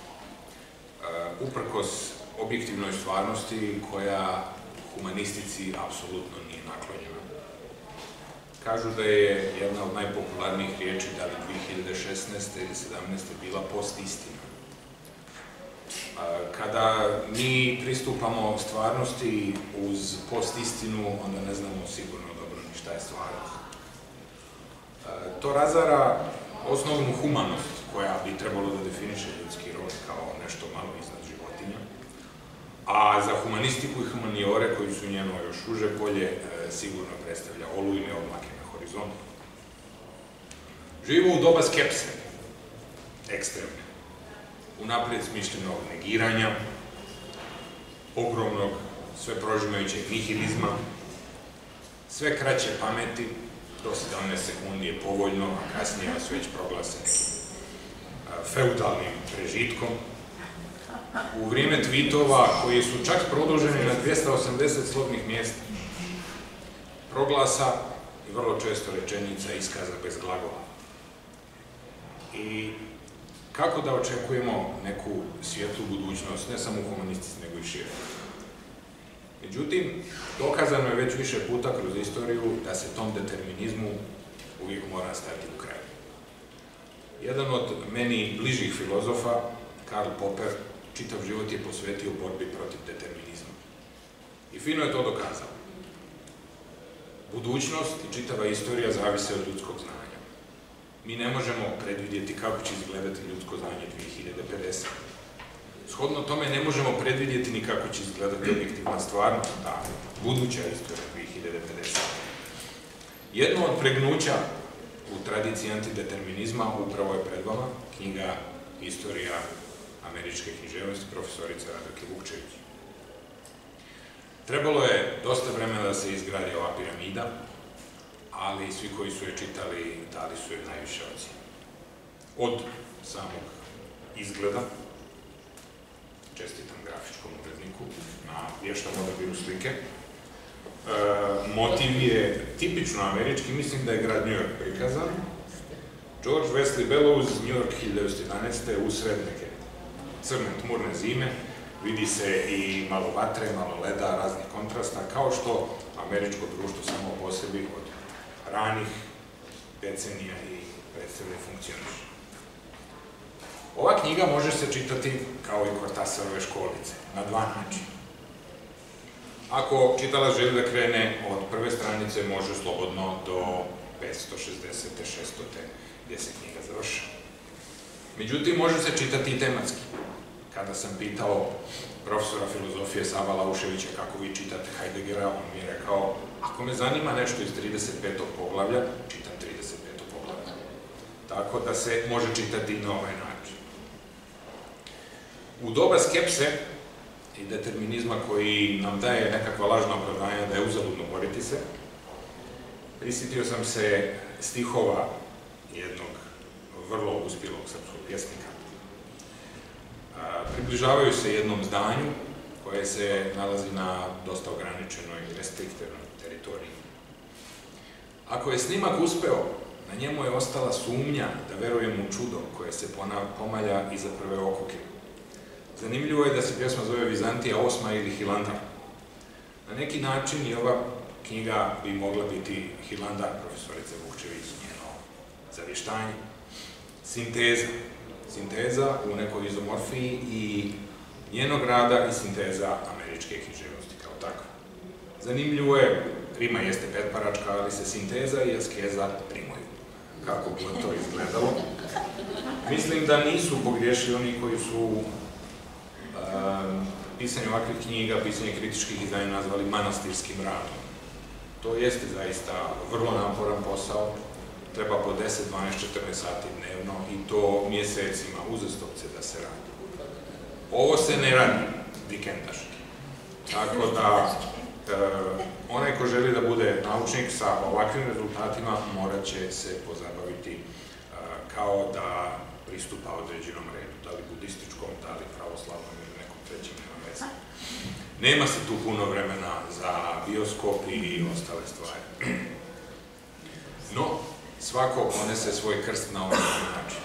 uprkos objektivnoj stvarnosti koja humanistici apsolutno nije naklonjena. Kažu da je jedna od najpopularnijih riječi, da li 2016. ili 2017. bila post-istina. Kada mi pristupamo stvarnosti uz post-istinu, onda ne znamo sigurno dobro ni šta je stvarnost. To razara osnovnu humanost koja bi trebalo da definiše ljudski rod kao nešto malo iznad životinja, a za humanistiku i humaniore koji su njeno još uže polje sigurno predstavlja olujne oblake na horizontu. Živimo u doba skepse, ekstremne, unaprijed smišljenog negiranja, ogromnog, sve prožimajućeg nihilizma, sve kraće pameti, do 17 sekundi je povoljno, a kasnije vas već proglase feudalnim prežitkom. U vrijeme tweetova, koji su čak produženi na 280 slovnih mjesta, proglasa i vrlo često rečenica iskaza bez glagola. I kako da očekujemo neku svijetlu budućnost, ne samo u humanistici, nego i šire? Međutim, dokazano je već više puta kroz istoriju da se tom determinizmu uvijek mora stati u kraj. Jedan od meni bližih filozofa, Karl Popper, čitav život je posvetio borbi protiv determinizma. I fino je to dokazao. Budućnost i čitava istorija zavise od ljudskog znanja. Mi ne možemo predvidjeti kako će izgledati ljudsko znanje 2050. Shodno tome ne možemo predvidjeti ni kako će izgledati objektivna stvarnost, ta buduća istorija 2050. Jedno od pregnuća u tradiciji antideterminizma upravo je pred vama knjiga Istorija američke književnosti profesorice Radike Vukčević. Trebalo je dosta vremena da se izgradi ova piramida, ali svi koji su je čitali dali su je najviše ocjene. Od samog izgleda, čestitam grafičkom uredniku na vještom odabiru slike. Motiv je tipično američki, mislim da je grad New York prikazan. George Wesley Bellows, New York 1911. usred neke crne tmurne zime, vidi se i malo vatre, malo leda, raznih kontrasta, kao što američko društvo samo po sebi od ranih decenija i predstavlja funkcioniše. Ova knjiga može se čitati kao i Cortasarove školice, na dva načina. Ako čitalac želi da krene od prve stranice, može slobodno do 560. 600. gdje se knjiga završa. Međutim, može se čitati i tematski. Kada sam pitao profesora filozofije Sava Lauševića kako vi čitate Heideggera, on mi je rekao, ako me zanima nešto iz 35. poglavlja, čitam 35. poglavlja. Tako da se može čitati i na ovaj način. U doba skepse i determinizma koji nam daje nekakva lažna opravdanja da je uzaludno boriti se, prisjetio sam se stihova jednog vrlo uspjelog srpskog pjesnika. Približavaju se jednom zdanju koje se nalazi na dosta ograničenoj i restriktivnoj teritoriji. Ako je snimak uspeo, na njemu je ostala sumnja da verujem u čudo koje se pomalja iza prve okuke. Zanimljivo je da se pjesma zove Vizantija VIII ili Hilandar. Na neki način i ova knjiga bi mogla biti Hilandar profesorice Vukčević, njeno zavještanje. Sinteza u nekoj izomorfiji i njenog rada i sinteza američke književnosti kao takva. Zanimljivo je, rima jeste petparačka, ali se sinteza i askeza rimuju. Kako bi to izgledalo? Mislim da nisu pogriješili oni koji su pisanje ovakvih knjiga, pisanje kritičkih izdanja nazvali manastirskim radom. To jeste zaista vrlo naporan posao, treba po 10, 12, 14 sati dnevno i to mjesecima uzastopce da se radi. Ovo se ne radi vikendaški. Tako da, onaj ko želi da bude naučnik sa ovakvim rezultatima morat će se pozabaviti kao da pristupa određenom redu, da li budističkom, da li pravoslavnom ili nekom trećem, nema veze. Nema se tu puno vremena za bioskop i ostale stvari. No, svako ponese svoj krst na ovaj način.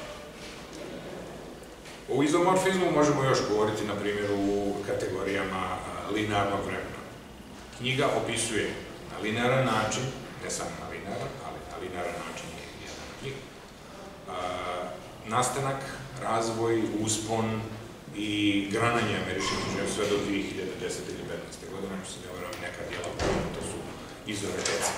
O izomorfizmu možemo još govoriti, na primjer, u kategorijama linearnog vremena. Knjiga opisuje na linearan način, ne samo na linearan, ali na linearan način je jedna knjiga, nastanak, razvoj, uspon i grananje američke književnosti sve do 2010. ili 2015. godine, ako se ne varam, neka dijela to su izore deca.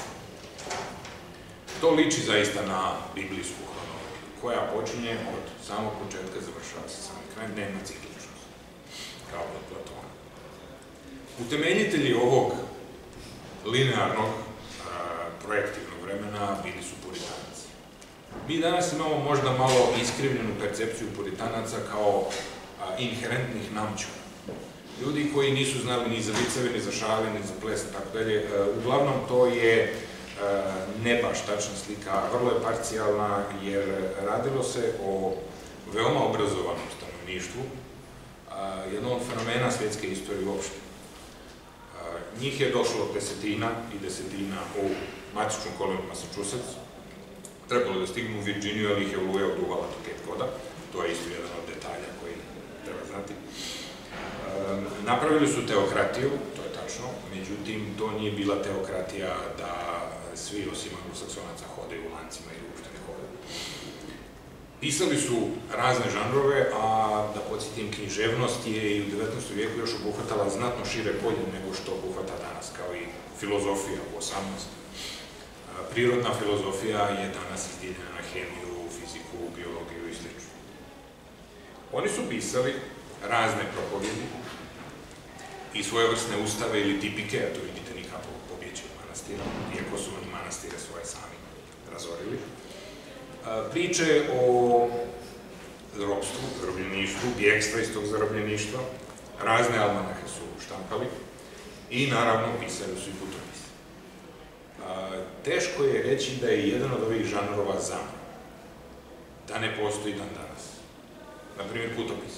To liči zaista na biblijsku hronologiju, koja počinje od samog početka, završava se sami kraj, nema cikličnost, kao od Platona. Utemeljitelji ovog linearnog projektivnog vremena bili su puritanac. Mi danas imamo možda malo iskrivljenu percepciju puritanaca kao inherentnih namčura. Ljudi koji nisu znali ni za viceve, ni za šale, ni za ples, tako dalje. Uglavnom, to je ne baš tačna slika, vrlo je parcijalna, jer radilo se o veoma obrazovanom stanovništvu, jedno od fenomena svjetske istorije uopšte. Njih je došlo desetina i desetina u matičnom koloniju Massachusetts. Trebalo da stignu u Virginiju, ali ih je oluja oduvala do Cape Coda. To je isto jedan od detalja koji treba znati. Napravili su teokratiju, to je tačno, međutim, to nije bila teokratija da svi osim anglosaksonaca hodaju u lancima i uopšte ne hodaju. Pisali su razne žanrove, a da podsjetim, književnost je i u 19. vijeku još obuhvatala znatno šire polje nego što obuhvata danas, kao i filozofija u 18. Prirodna filozofija je danas izdijeljena na hemiju, fiziku, biologiju i sl. Oni su pisali razne propovjedi i svojevrsne ustave ili tipike, a to vidite nikako pobjeći od manastira, iako su oni manastire svoje sami razorili. Priče o ropstvu, zarobljeništvu, bjegstva iz tog zarobljeništva, razne almanahe su štampali i naravno pisali su i putopise. Teško je reći da je jedan od ovih žanrova zamro, da ne postoji dan danas. Naprimjer, putopis.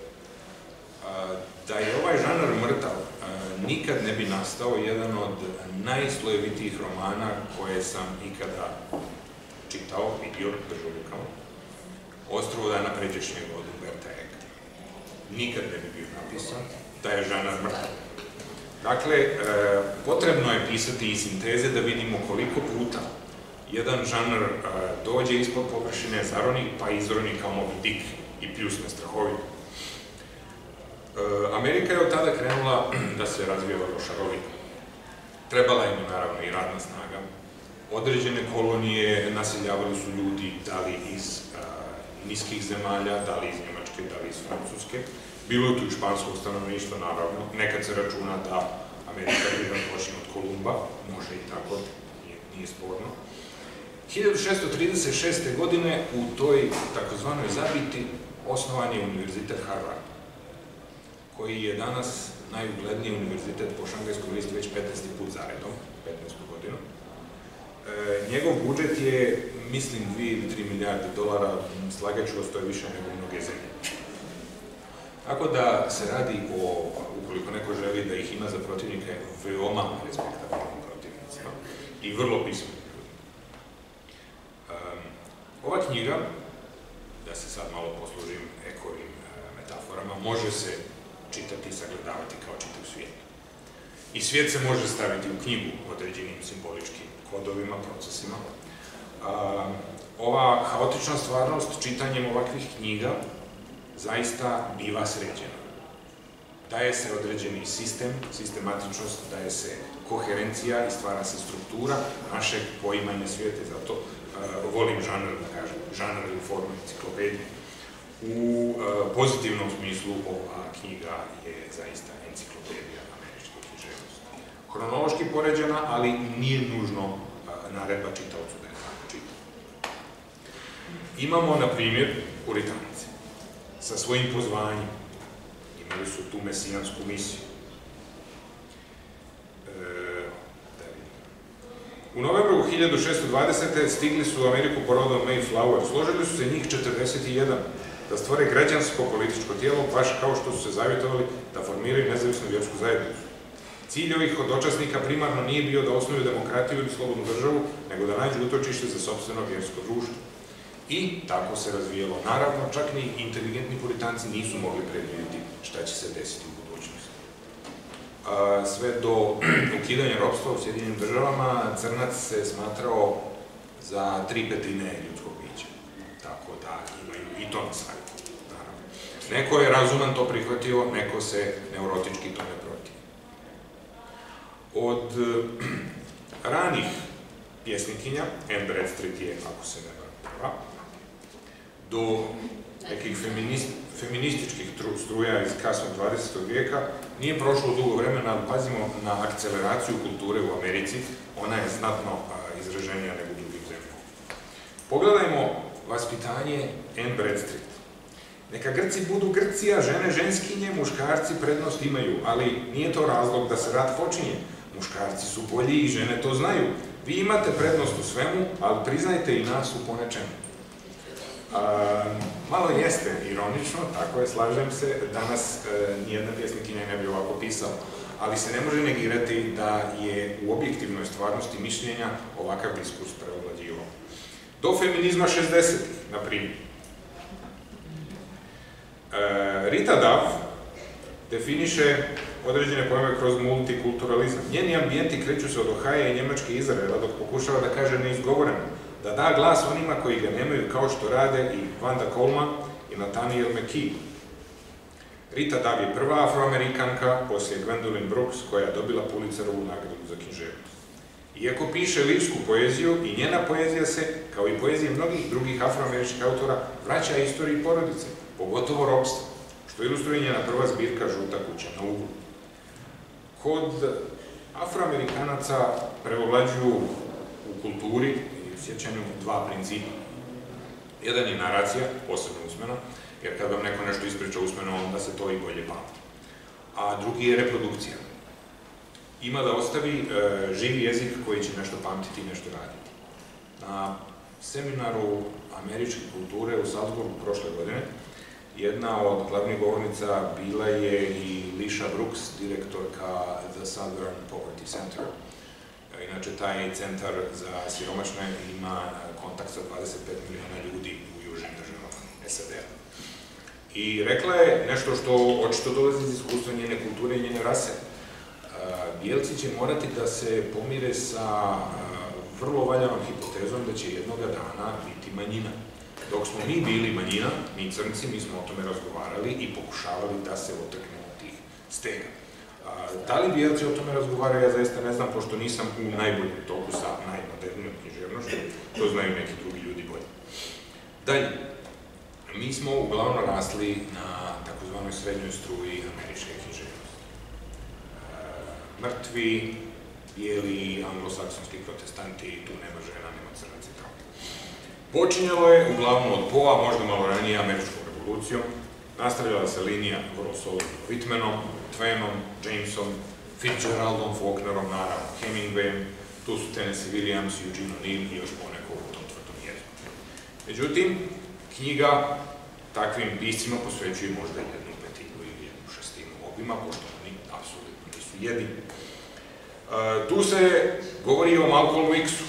Da je ovaj žanr mrtav, nikad ne bi nastao jedan od najslojevitijih romana koje sam ikada čitao, vidio, držao rukama. Ostrovo dana pređešnjeg od Umberta Eka. Nikad ne bi bio napisan da je žanr mrtav. Dakle, potrebno je pisati i sinteze da vidimo koliko puta jedan žanr dođe ispod površine, zaroni, pa izroni kao Moby Dick i pljusne strahovito. Amerika je od tada krenula da se razvija vrlo šarovito. Trebala im naravno i radna snaga. Određene kolonije naseljavali su ljudi, da li iz niskih zemalja, da li iz Njemačke, da li iz Francuske. Bilo je tu i španskog stanovništva, naravno. Nekad se računa da Amerika je počinje od Kolumba, može i tako, nije sporno. 1636. godine u toj takozvanoj Zabiti osnovan je Univerzitet Harvard, koji je danas najugledniji univerzitet po šangajskoj listi već 15. put zaredom, 15. godinu. Njegov budžet je, mislim, 2 ili 3 milijarde dolara, slagačulost, to je više nego mnoge zemlje. Tako da se radi o, ukoliko neko želi da ih ima za protivnika, veoma respektabilnim protivnicima i vrlo pismenim ljudima. Ova knjiga, da se sad malo poslužim ekovim metaforama, može se čitati i sagledavati kao čitav svijet. I svijet se može staviti u knjigu određenim simboličkim kodovima, procesima. Ova haotična stvarnost, čitanjem ovakvih knjiga, zaista biva sređena. Daje se određeni sistem, sistematičnost, daje se koherencija i stvara se struktura našeg poimanja svijeta, zato volim žanr, da kažem, žanr ili formu enciklopedije. U pozitivnom smislu ova knjiga je zaista enciklopedija američke književnosti. Hronološki poređena, ali nije nužno naredba čitaocu da je tako čita. Imamo, na primjer, Puritance sa svojim pozvanjem. Imali su tu mesijansku misiju. U novembru 1620. stigli su u Ameriku porodom Mayflower. Složili su se njih 41 da stvore građansko-političko tijelo, baš kao što su se zavjetovali da formiraju nezavisnu vjersku zajednicu. Cilj ovih hodočasnika primarno nije bio da osnuju demokratiju ili slobodnu državu, nego da nađu utočište za sopstveno vjersko društvo. I tako se razvijelo. Naravno, čak ni inteligentni puritanci nisu mogli predvidjeti šta će se desiti u budućnosti. Sve do ukidanja ropstva u Sjedinjenim državama, crnac se smatrao za 3/5 ljudskog bića. Tako da imaju i to na savjetu, naravno. Neko je razuman to prihvatio, neko se neurotički tome protiv. Od ranih pjesnikinja, Anne Bradstreet je, ako se ne varam, prva, do nekih feminističkih struja iz kasnog 20. vijeka, nije prošlo dugo vremena, ali pazimo na akceleraciju kulture u Americi, ona je znatno izraženija nego u drugim zemljama. Pogledajmo vaspitanje Anne Bradstreet. Neka Grci budu Grci, a žene ženskinje, muškarci prednost imaju, ali nije to razlog da se rat počinje. Muškarci su bolji i žene to znaju. Vi imate prednost u svemu, ali priznajte i nas u ponečemu. Malo jeste ironično, tako je, slažem se, danas nijedna pjesnikinja ne bi ovako pisala, ali se ne može negirati da je u objektivnoj stvarnosti mišljenja ovakav diskurs preovlađivao. Do feminizma 60-ih, na primjer. Rita Duff definiše određene pojave kroz multikulturalizam. Njeni ambijenti kreću se od Ohaja i Njemačke i Izraela, dok pokušava da kaže neizgovoreno, da da glas onima koji ga nemaju, kao što rade i Wanda Coleman i Nathaniel McKee. Rita Duff je prva afroamerikanka, poslije Gwendolyn Brooks, koja je dobila Pulitzerovu nagradu za književnost. Iako piše lirsku poeziju, i njena poezija se, kao i poezije mnogih drugih afroameričkih autora, vraća istoriji porodice, pogotovo ropstva, što ilustruje njena prva zbirka Žuta kuća na uglu. Kod afroamerikanaca prevovlađuju u kulturi i u sjećanju dva principa. Jedan je naracija, posebno usmena, jer kad vam neko nešto ispriča usmeno, onda se to i bolje pamti. A drugi je reprodukcija. Ima da ostavi živi jezik koji će nešto pamtiti i nešto raditi. Na seminaru američke kulture u Salzburgu prošle godine, jedna od glavnih govornica bila je i Lisha Brooks, direktorka The Southern Poverty Center. Inače, taj centar za siromašne ima kontakt sa 25 miliona ljudi u južnim državama SAD-a. I rekla je nešto što očito dolazi iz iskustva njene kulture i njene rase. Bijelci će morati da se pomire sa vrlo valjanom hipotezom da će jednoga dana biti manjina. Dok smo mi bili manjina, mi crnci, mi smo o tome razgovarali i pokušavali da se otrgnemo tih stega. Da li bijelci o tome razgovaraju, ja zaista ne znam, pošto nisam u najboljem toku sa najmodernijom književnošću, to znaju neki drugi ljudi bolje. Dalje, mi smo uglavnom rasli na takozvanoj srednjoj struji američke književnosti. Mrtvi, bijeli, anglosaksonski protestanti, tu nema žena, nema crnaca i tako. Počinjalo je uglavnom od Poa, možda malo ranije, američkom revolucijom. Nastavljala se linija vrlo solidno Whitmanom, Twainem, Jamesom, Fitzgeraldom, Faulknerom, naravno Hemingwayem, tu su Tennessee Williams, Eugene O'Neill i još poneko u tom tvrtom jeziku. Međutim, knjiga takvim piscima posvećuje možda jednu petinu ili jednu šestinu obima, pošto oni apsolutno nisu jedini. Tu se govori o Malcolmu X-u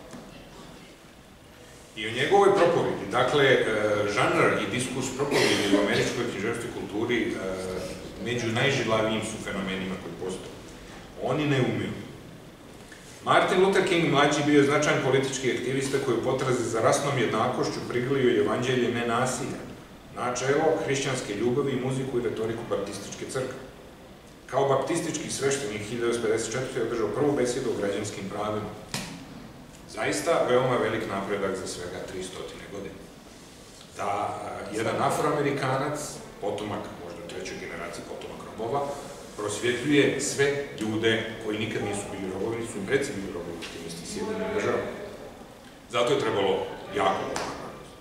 i o njegovoj propovedi. Dakle, žanr i diskurs propovedi u američkoj književnostnoj kulturi među najžilavijim su fenomenima koji postoje. Oni ne umiru. Martin Luther King mlađi bio je značajan politički aktivista koji u potrazi za rasnom jednakošću prigrlio evanđelje nenasilja, načelo hrišćanske ljubavi i muziku i retoriku baptističke crkve. Kao baptistički sveštenik 1954. je održao prvu besedu o građanskim pravima. Zaista veoma velik napredak za svega 300 godina. Da jedan afroamerikanac, potomak, možda trećoj generaciji potomak robova, prosvjetljuje sve ljude koji nikad nisu bili robovi, su preci bili robovi u tim istim Sjedinjenim državama. Zato je trebalo jako napraviti.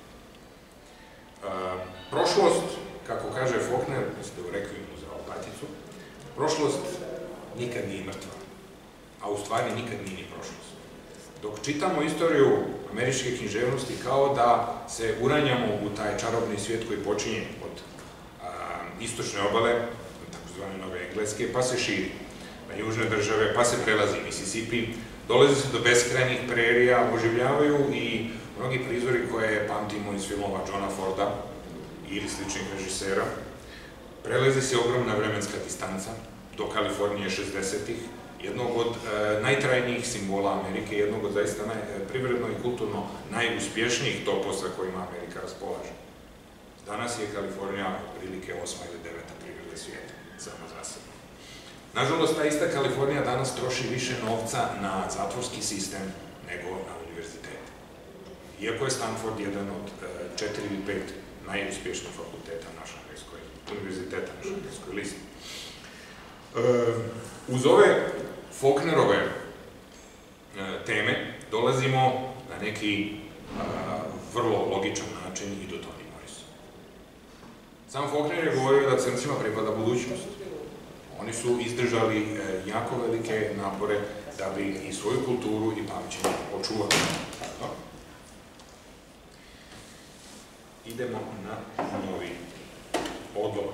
Prošlost, kako kaže Faulkner, ste u Rekvimu za Albaticu, prošlost nikad nije mrtva, a u stvari nikad nije ni prošlost. Dok čitamo istoriju američke književnosti kao da se uranjamo u taj čarobni svijet koji počinje od istočne obale, takozvane Nove Engleske, pa se širi na južne države, pa se prelazi Mississippi, dolazi se do beskrajnih prerija, oživljavaju i mnogi prizori koje pamtimo iz filmova Johna Forda ili sličnih režisera. Prelazi se ogromna vremenska distanca do Kalifornije 60-ih, jednog od najtrajnijih simbola Amerike, jednog od zaista privredno i kulturno najuspješnijih toposa kojima Amerika raspolaže. Danas je Kalifornija otprilike 8. ili 9. privreda svijeta, samo za sebe. Nažalost, ta ista Kalifornija danas troši više novca na zatvorski sistem nego na univerzitete. Iako je Stanford jedan od 4 ili 5 najuspješnijih fakulteta univerziteta na šangajskoj listi. Uz ove Faulknerove teme dolazimo na neki vrlo logičan način i do Toni Morrisa. Sam Faulkner je govorio da crncima pripada budućnost. Oni su izdržali jako velike napore da bi i svoju kulturu i pamćenje očuvali. Idemo na novi odlomak.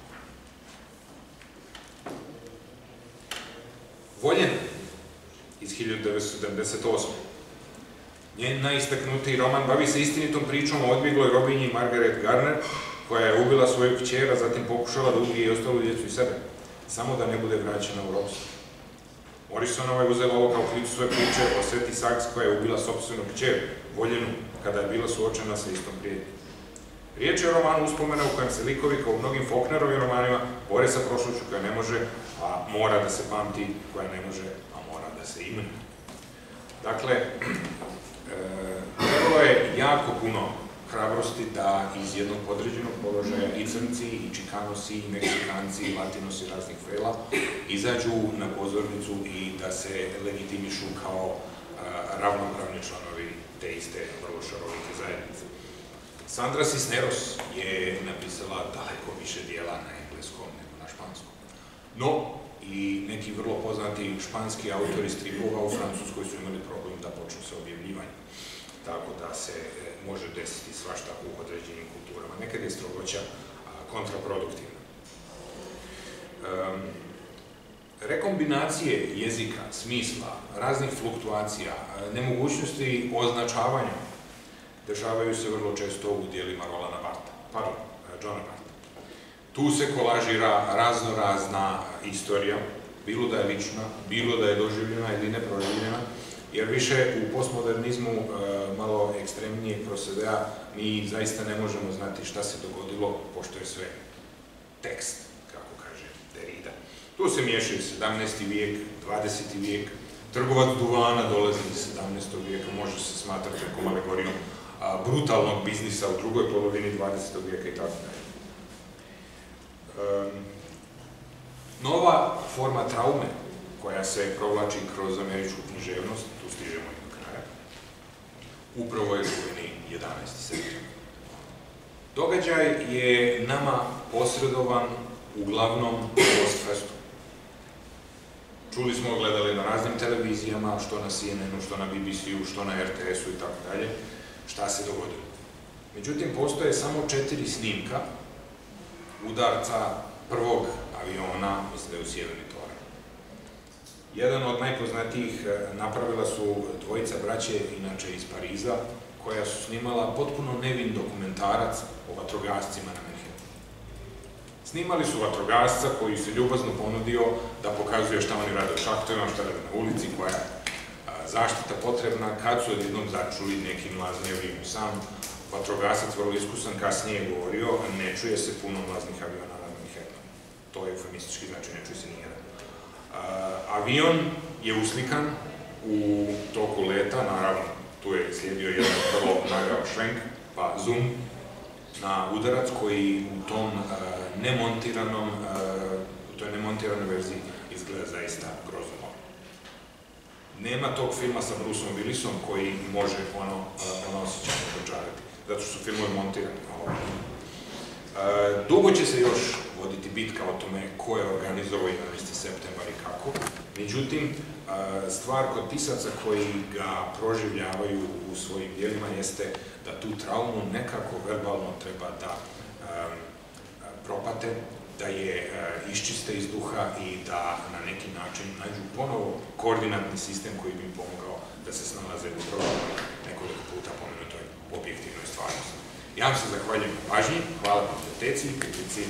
Voljen iz 1978. Njen najistaknutiji roman bavi se istinitom pričom o odbjegloj robinji Margaret Garner, koja je ubila svoju kćer, a zatim pokušala da ubije i ostalu djecu i sebe, samo da ne bude vraćena u ropstvo. Morrisonova je uzela ovo kao ključ svoje priče o Sveti Saks, koja je ubila sopstvenu kćer, Voljenu, kada je bila suočena sa istom prijetnjom. Riječ je o romanu uspomena u kojem se likovi, kao u mnogim Faulknerovim romanima, bore sa prošlošću koja ne može, a mora da se pamti, koja ne može, a mora da se imenuje. Dakle, trebalo je jako puno hrabrosti da iz jednog podređenog položaja i crnci, i čikanosi, i meksikanci, i latinosi raznih fela izađu na pozornicu i da se legitimišu kao ravnopravni članovi te iste vrlo šarovite zajednice. Sandra Cisneros je napisala daleko više dijela na engleskom nego na španskom. No, i neki vrlo poznati španski autori stripova u Francuskoj su imali problem da počnu sa objavljivanjem. Tako da se može desiti svašta u određenim kulturama. Nekad je strogoća kontraproduktivna. Rekombinacije jezika, smisla, raznih fluktuacija, nemogućnosti označavanja dešavaju se vrlo često u dijelima Johna Barta. Tu se kolažira raznorazna istorija, bilo da je lična, bilo da je doživljena ili neproživljena, jer više u postmodernizmu malo ekstremnijeg procedea mi zaista ne možemo znati šta se dogodilo, pošto je sve tekst, kako kaže Derrida. Tu se miješaju 17. vijek, 20. vijek, trgovac duvana dolazi iz 17. vijeka, može se smatrati nekom alegorijom brutalnog biznisa u drugoj polovini 20. vijeka i tako dalje. Nova forma traume koja se provlači kroz američku književnost, tu stižemo i do kraja, upravo je čuveni 11. septembar. Događaj je nama posredovan uglavnom post-festum. Čuli smo, gledali na raznim televizijama, što na CNN-u, što na BBC-u, što na RTS-u i tako dalje, šta se dogodilo. Međutim, postoje samo 4 snimka udarca prvog aviona, mislim da je u Sjeverni Toranj. Jedan od najpoznatijih napravila su dvojica braće, inače iz Pariza, koja su snimala potpuno nevin dokumentarac o vatrogascima na Manhattanu. Snimali su vatrogasca koji se ljubazno ponudio da pokazuje šta oni rade u šahtovima, šta rade na ulici, koja je zaštita potrebna, kad su odjednom začuli neki mlazne avion. Sam vatrogasac, vrlo iskusan, kasnije je govorio, ne čuje se puno mlaznih aviona na Manhattanu. To je eufemistički, znači ne čuje se nijedan. Avion je uslikan u toku leta, naravno, tu je slijedio jedan prvo nagao švenk, pa zoom na udarac koji u tom toj nemontiranoj verziji izgleda zaista grozno. Nema tog filma sa Bruceom Willisom koji može ono osjećanje dočarati, zato što su filmovi montirani. Dugo će se još voditi bitka o tome ko je organizovao 11. septembar i kako. Međutim, stvar kod pisaca koji ga proživljavaju u svojim dijelima jeste da tu traumu nekako verbalno treba da propate, da je iščiste iz duha i da na neki način nađu ponovo koordinatni sistem koji bi im pomogao da se snalaze u prvom nekoliko puta pomenutoj objektivnoj stvarnosti. Ja vam se zahvaljujem na pažnji, hvala biblioteci i publici.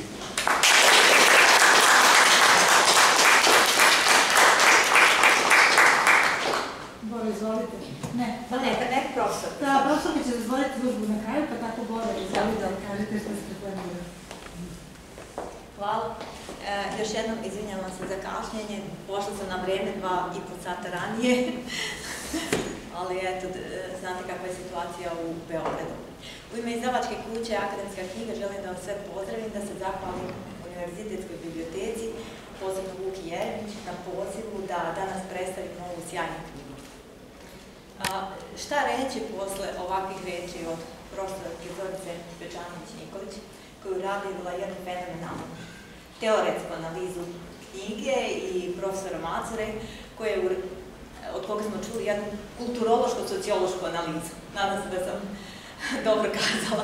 Boro, izvolite. Ne, neki profesor. Da, profesorka će dozvoliti službu na kraju, pa tako Boro, izvolite da kažete što ste planirali. Hvala. Još jednom izvinjavam se za kašnjenje. Pošla sam na vreme 2,5 sata ranije. Ali eto, znate kakva je situacija u Beogradu. U ime izdavačke kuće Akademska knjiga želim da vas sve pozdravim, da se zahvalim Univerzitetskoj biblioteci, posebno Vuki Jeremić, na pozivu da danas predstavim ovu sjajnu knjigu. Šta reći posle ovakvih reči od profesorke Zorice Pečanović-Nikolić, koju radila jednu fenomenalnu teoretsku analizu knjige, i profesora Macore, od koga smo čuli jednu kulturološko-sociološku analizu. Nadam se da sam dobro kazala.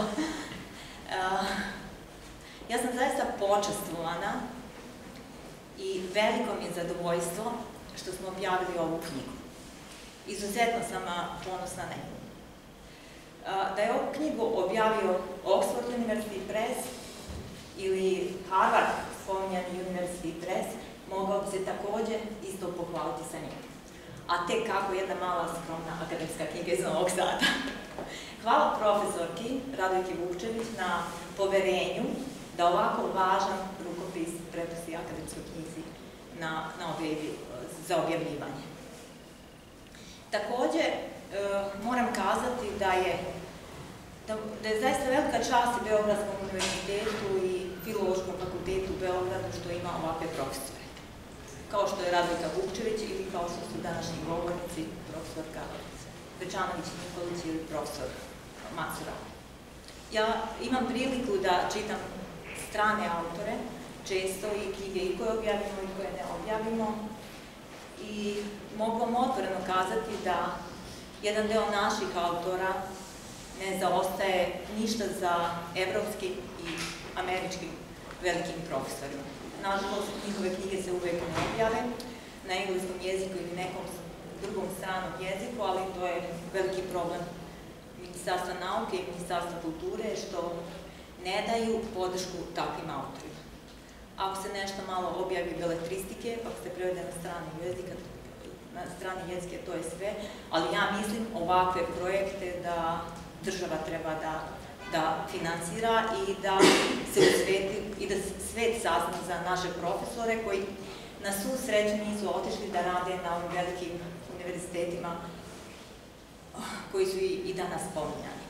Ja sam zaista počastvovana i veliko mi je zadovoljstvo što smo objavili ovu knjigu. Izuzetno sam ponosna na nju. Da je ovu knjigu objavio Oxford University Press ili Harvard spominjani University Press, mogao bi se također isto pohvaliti sa njim. A tek kako jedna mala skromna akademska knjiga iz Novog Sada. Hvala profesorki Radojki Vukčević na poverenju da ovako važan rukopis prepusti akademskoj knjizi za objavljivanje. Također, moram kazati da je zaista velika čast i Beogradskom univerzitetu i Filološkom fakultetu u Beogradu što ima ovakve profesore. Kao što je Radojka Vukčević ili kao što su današnji govornici, profesorka Pečanović-Nikolić ili profesor Macura. Ja imam priliku da čitam strane autore, često i knjige i koje objavimo i koje ne objavimo, i mogu vam otvoreno kazati da jedan deo naših autora ne zaostaje ništa za evropskim i američkim velikim profesorima. Nažalost, njihove knjige se uvek ne objave na engleskom jeziku ili nekom drugom stranom jeziku, ali to je veliki problem Ministarstva nauke i Ministarstva kulture, što ne daju podršku takvim autorima. Ako se nešto malo objavi beletristike, ako se prevede na strane jezike, to je sve, ali ja mislim ovakve projekte da država treba da finansira i da se usveti i da svet sazna za naše profesore koji na svu sreću nisu otišli da rade na ovim velikim univerzitetima koji su i danas spominjani.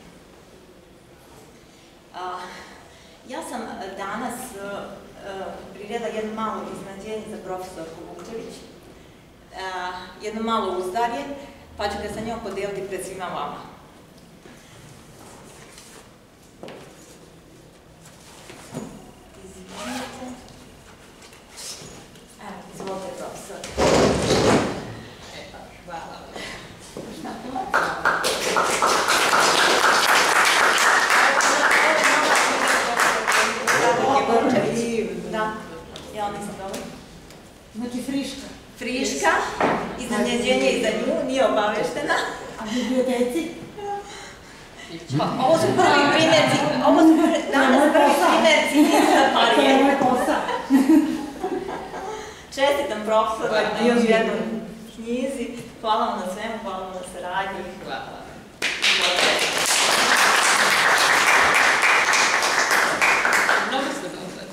Ja sam danas priredila jedno malo iznenađenje za profesorku Vukčević, jedno malo uzdarje, pa ću ga sa njom podeliti pred svima vama. Izvolite, profesor. Hvala. Da, ja nisam dobro. Znači friška. Friška, iznenađenje i za nju, nije obaveštena. A biblioteci? Pa, ovo su prvi primjerci, ovo su danas prvi primjerci niza To je moj posao. Čestitam profesor na još jednoj knjizi. Hvala vam na svemu, hvala vam na saradnji. Hvala. Mnogo ste dobro.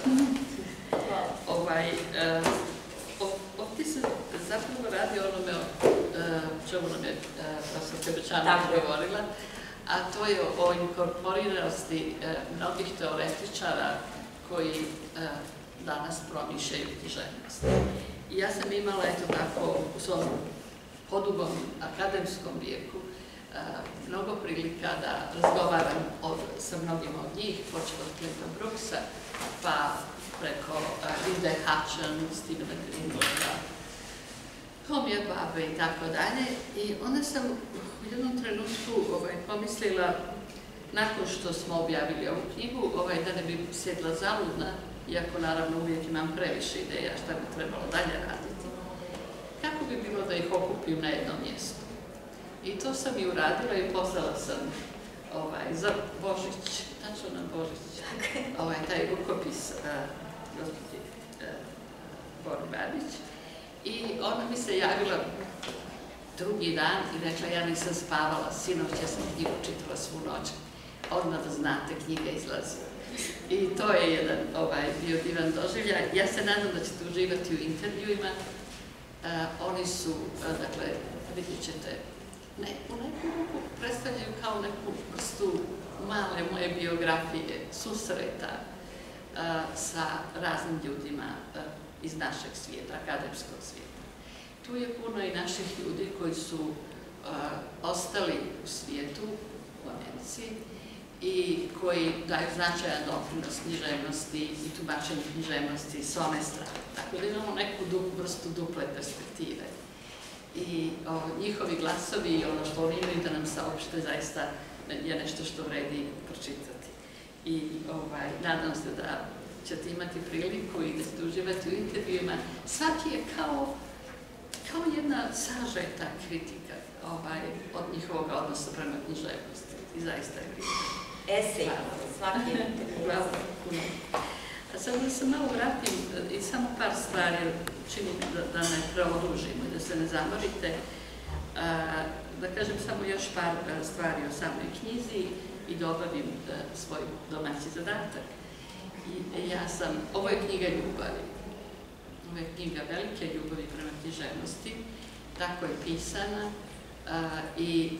Ovdje se zapravo radi o onome čemu nam je profesor Bečanović govorila, a to je o inkorporiranosti mnogih teoretičara koji danas promišljaju književnost. I ja sam imala, eto tako, u svom podugom akademskom vijeku mnogo prilika da razgovaram sa mnogima od njih, počeo od Clinton Brooksa, pa preko Linde Hutchins, Stephena Greenblatta, Tomija Babe i tako dalje. I onda sam u jednom trenutku pomislila, nakon što smo objavili ovu knjigu, da ne bi sjedla zaludna, iako naravno uvijek imam previše ideja šta bi trebalo dalje raditi, kako bi bilo da ih okupim na jednom mjestu. I to sam i uradila i poslala sam za Božić, tačno na Božić, taj rukopis gospođe Bori Babić. I ona mi se javila drugi dan i rekla, ja nisam spavala, sinoć ja sam knjigu čitala svu noć, odmah da znate, knjiga izlazi. I to je jedan bio divan doživljaj. Ja se nadam da ćete uživati u intervjuima. Oni su, dakle, vidjet ćete, u neku ruku predstavljaju kao neku vrstu male moje biografije, susreta sa raznim ljudima iz našeg svijeta, akademskog svijeta. Tu je puno i naših ljudi koji su ostali u svijetu, u Americi, i koji daju značajan doprinos književnosti i tumačenju književnosti s one strane. Tako da imamo neku vrstu duple perspektive. I njihovi glasovi i ono što oni imaju da nam saopšte zaista je nešto što vredi pročitati. I nadam se da ćete imati priliku i da ćete uživati u intervjuima. Svaki je kao jedna sažeta kritika od njihovog odnosa prema književnosti. I zaista je kritika. Esej, svaki intervju. Hvala puno. A sad da se malo vratim i samo par stvari, činim da ne preodužimo i da se ne zamorite. Da kažem samo još par stvari o samoj knjizi i da obavim svoj domaći zadatak. Ovo je knjiga ljubavi. Ovo je knjiga velike ljubavi prema književnosti. Tako je pisana i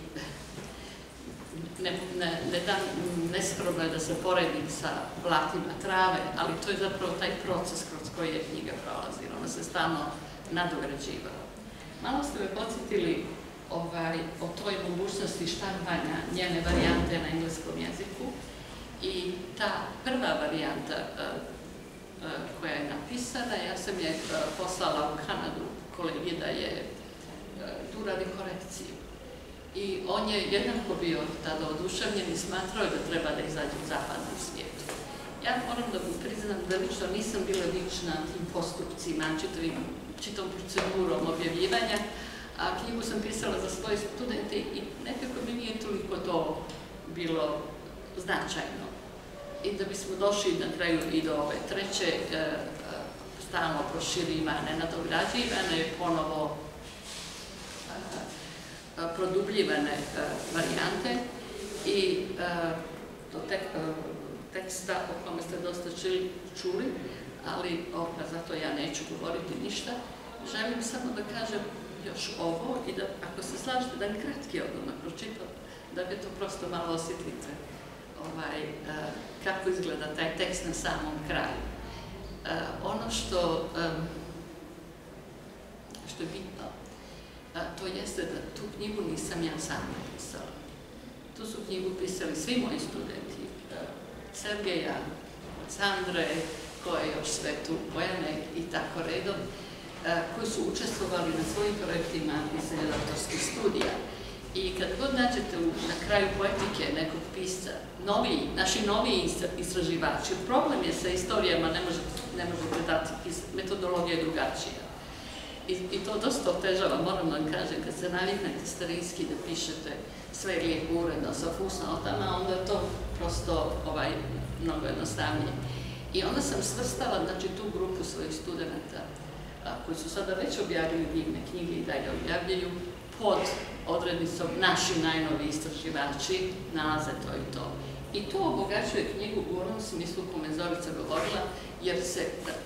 neskromno je da se poredim sa blatima trave, ali to je zapravo taj proces kroz koji je knjiga prolazila. Ona se stalno nadograđivala. Malo ste me podsjetili o toj mogućnosti štampanja njene varijante na engleskom jeziku i ta prva varijanta koja je napisana, ja sam je poslala u Kanadu kolegi da uradi korekciju. I on je jednako bio tada oduševljen i smatrao da treba da izađe u zapadnom svijetu. Ja moram da mu priznam da lično nisam bila lična tim postupcima, čitom procedurom objavljivanja, a knjigu sam pisala za svoje studente i nekako mi nije toliko to bilo značajno. I da bismo došli na kraju i do ove treće, stalno proširivane, nadograđivane, ponovo produbljivane varijante i do teksta o kome ste dosta čuli, ali zato ja neću govoriti ništa. Želim samo da kažem još ovo i da, ako se slažete, da mi kratki odmah pročitam, da vi to prosto malo osjetite kako izgleda taj tekst na samom kraju. Ono što je bitno, to jeste da tu knjigu nisam ja sama pisala. Tu su knjigu pisali svi moji studenti, Sergeja, Sandre, ko je još sve tu, Bojane i tako redom, koji su učestvovali na svojim projektima pisanja doktorskih studija. I kad god nađete na kraju poetike nekog pisca, naši noviji istraživači, problem je sa istorijama, ne možete dati, metodologija je drugačija. I to dosta otežava, moram vam kažem, kad se naviknete starinski da pišete sve lijepo uredno sa fusnotama, onda je to prosto mnogo jednostavnije. I onda sam svrstala, znači, tu grupu svojih studenta, koji su sada već objavili divne knjige i dalje objavljaju, pod odrednicom naši najnoviji istraživači nalaze to i to. I to obogaćuje knjigu u onom smislu kome je Zorica govorila, jer se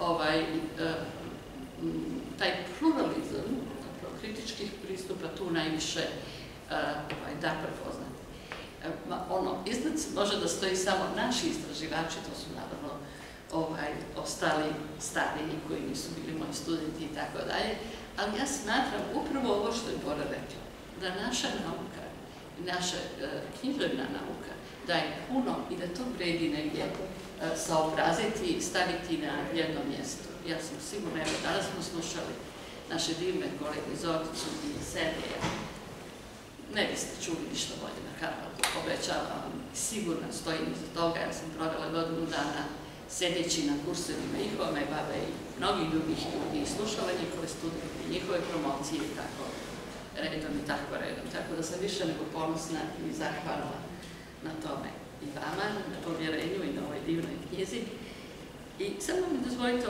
taj pluralizam kritičkih pristupa tu najviše da prepoznati. Iznad može da stoji samo naši istraživači, to su naravno ostali stariji koji nisu bili moji studenti i tako dalje, ali ja smatram upravo ovo što je Bora rekla, da naša nauka, naša književna nauka daje puno i da to vredi negdje saobraziti i staviti na jedno mjesto. Ja sam sigurna, evo danas smo slušali naše divne kolege Zoricu i Sergeja. Ne biste čuli ništa bolje na Harvardu, obećavam, sigurno stojim iza toga, ja sam provela godinu dana sedeći na kursevima i Home Babe i mnogih drugih ljudi i slušala njihove studente i njihove promocije i tako redom. Tako da sam više nego ponosna i zahvalna na tome i vama, na povjerenju i na ovoj divnoj knjizi. I samo mi dozvolite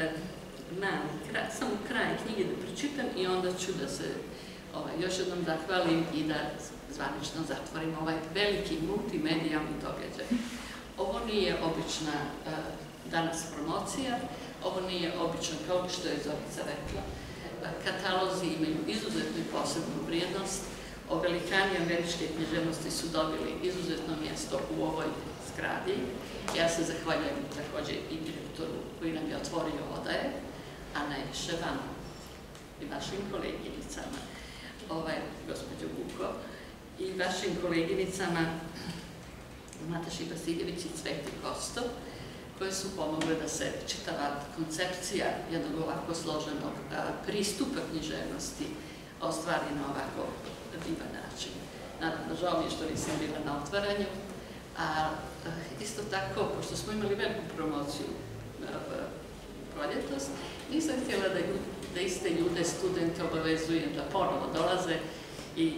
samo kraj knjige da pročitam i onda ću da se još jednom zahvalim i da zvanično zatvorim ovaj veliki multimedijalni događaj. Ovo nije obična danas promocija, ovo nije obično, kao što je Zorica rekla. Katalozi imaju izuzetnu i posebnu vrijednost. Velikani američke književnosti su dobili izuzetno mjesto u ovoj zgradi. Ja se zahvaljujem također i direktoru koji nam je otvorio odaje, a najviše vama i vašim koleginicama, gospođo Vuko, i vašim koleginicama Nataši Vasiljević i Cveti Kostov, koje su pomogle da se čitava koncepcija jednog ovako složenog pristupa književnosti ostvari na ovako divan način. Naravno, žao mi je što nisam bila na otvaranju, a isto tako, pošto smo imali veliku promociju proljetos, nisam htjela da iste ljude, studente obavezujem da ponovo dolaze i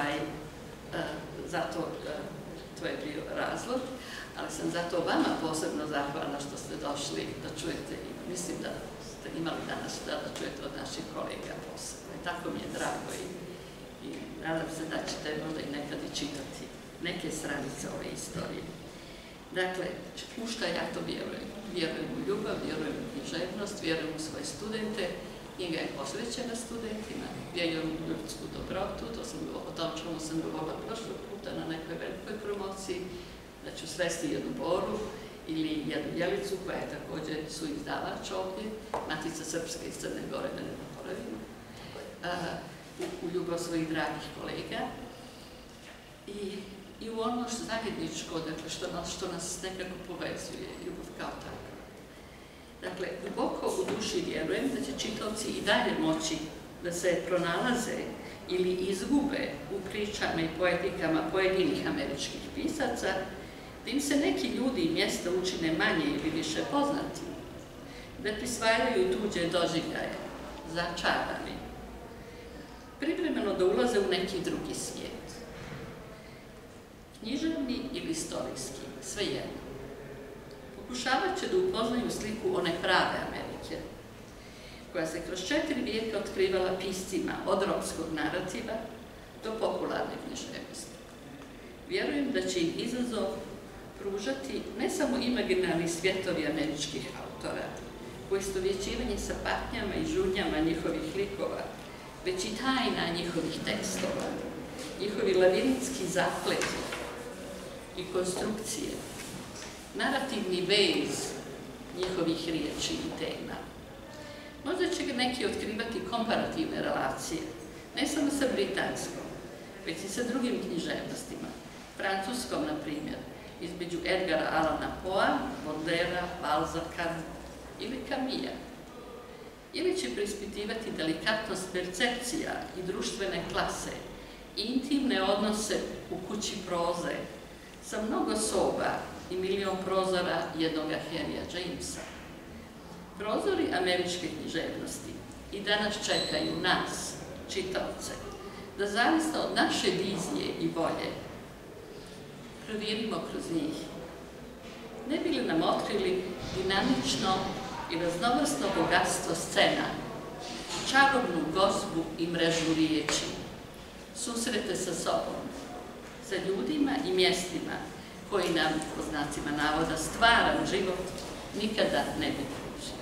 zato to je bio razlog, ali sam zato vama posebno zahvalna što ste došli da čujete i mislim da ste imali danas da čujete od naših kolega posebno. I tako mi je drago i nadam se da ćete možda i nekad i čitati neke stranice ove istorije. Dakle, u šta ja to vjerujem? Vjerujem u ljubav, vjerujem u književnost, vjerujem u svoje studente. Knjiga je posvećena studentima, vjerujem u ljudsku dobrotu, o tom čemu sam govorila prošlog puta na nekoj velikoj promociji, da ću svesti jednu Boru ili jednu Jelicu koja je također suizdavač ovdje, Matica Srpska iz Crne Gore, da ne zaboravimo, u ljubav svojih dragih kolega i u ono što zajedničko, dakle što nas nekako povezuje, ljubav kao takva. Dakle, duboko u duši vjerujem da će čitaoci i dalje moći da se pronalaze ili izgube u pričama i poetikama pojedinih američkih pisaca, da im se neki ljudi i mjesta učine manje ili više poznati, da prisvajaju tuđe doživljaje, začarani, privremeno da ulaze u neki drugi svijet. Književni ili istorijski, svejedno. Pokušavat će da upoznaju sliku one prave Amerike, koja se kroz 4 vijeka otkrivala piscima od ropskog narativa do popularne književnosti. Vjerujem da će im izazov pružati ne samo imaginarni svjetovi američkih autora, poistovjećivanje sa patnjama i žudnjama njihovih likova, već i tajna njihovih tekstova, njihovi lavirintski zapleti i konstrukcije, narativni vez njihovih riječi i tema. Možda će neki otkrivati komparativne relacije, ne samo sa britanskom, već i sa drugim književnostima, francuskom, na primjer, između Edgara Allana Poea, Baudelaira, Balzaca ili Camilla. Ili će preispitivati delikatnost percepcija i društvene klase, intimne odnose u kući proze, sa mnogo soba i milion prozora jednog Henrya Jamesa. Prozori američke književnosti i danas čekaju nas, čitaoce, da zavisno od naše vizije i volje provirimo kroz njih. Ne bi li nam otkrili dinamično i raznovrsno bogatstvo scena, čarobnu gozbu i mrežu riječi, susrete sa sobom, sa ljudima i mjestima koji nam, po znacima navoda, stvaran život nikada ne bi pružio.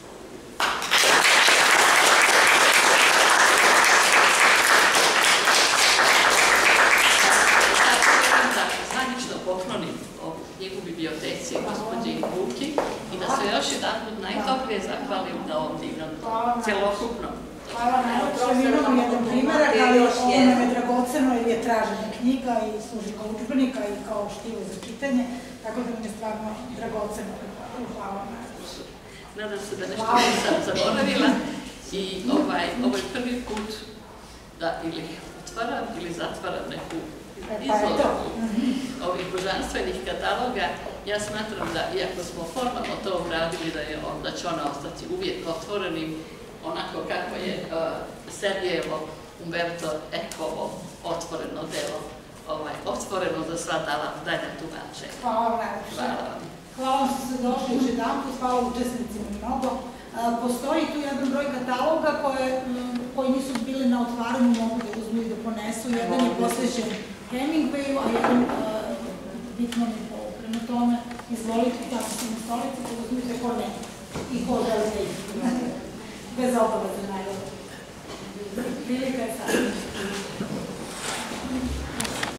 Zvanično poklonim ovu knjigu biblioteci gospođi Buki i da se još jedanput najtoplije zahvalim na ovom divnom celokupnom. Hvala najlepše, mi imamo jedan primjerak, ali ovo nam je dragoceno jer je tražena knjiga i služi kao udžbenika i kao štivo za čitanje, tako da nam je stvarno dragoceno. Hvala najlepše. Nadam se da nešto nisam zaboravila i ovo je prvi put da ili otvaram ili zatvaram neku izložbu ovih božanstvenih kataloga. Ja smatram da, iako smo formalno to uradili, da će ona ostati uvijek otvorenim, onako kako je Sergejevo Umberto Ecovo otvoreno delo, otvoreno za sva dalja tumačenja. Hvala vam najlepše. Hvala vam što ste došli još jedanput, hvala učesnicima mnogo. Postoji tu jedan broj kataloga koji nisu bili na otvaranju, mogu da uzmu i da ponesu. Jedan je posvećen Hemingwayu, a jedan Bitnom i Polu. Prema tome, izvolite tamo se na stolici, da uzmite ko ne i ko želi da ih primete. Bez obaveza najbolje. Prilika je sad.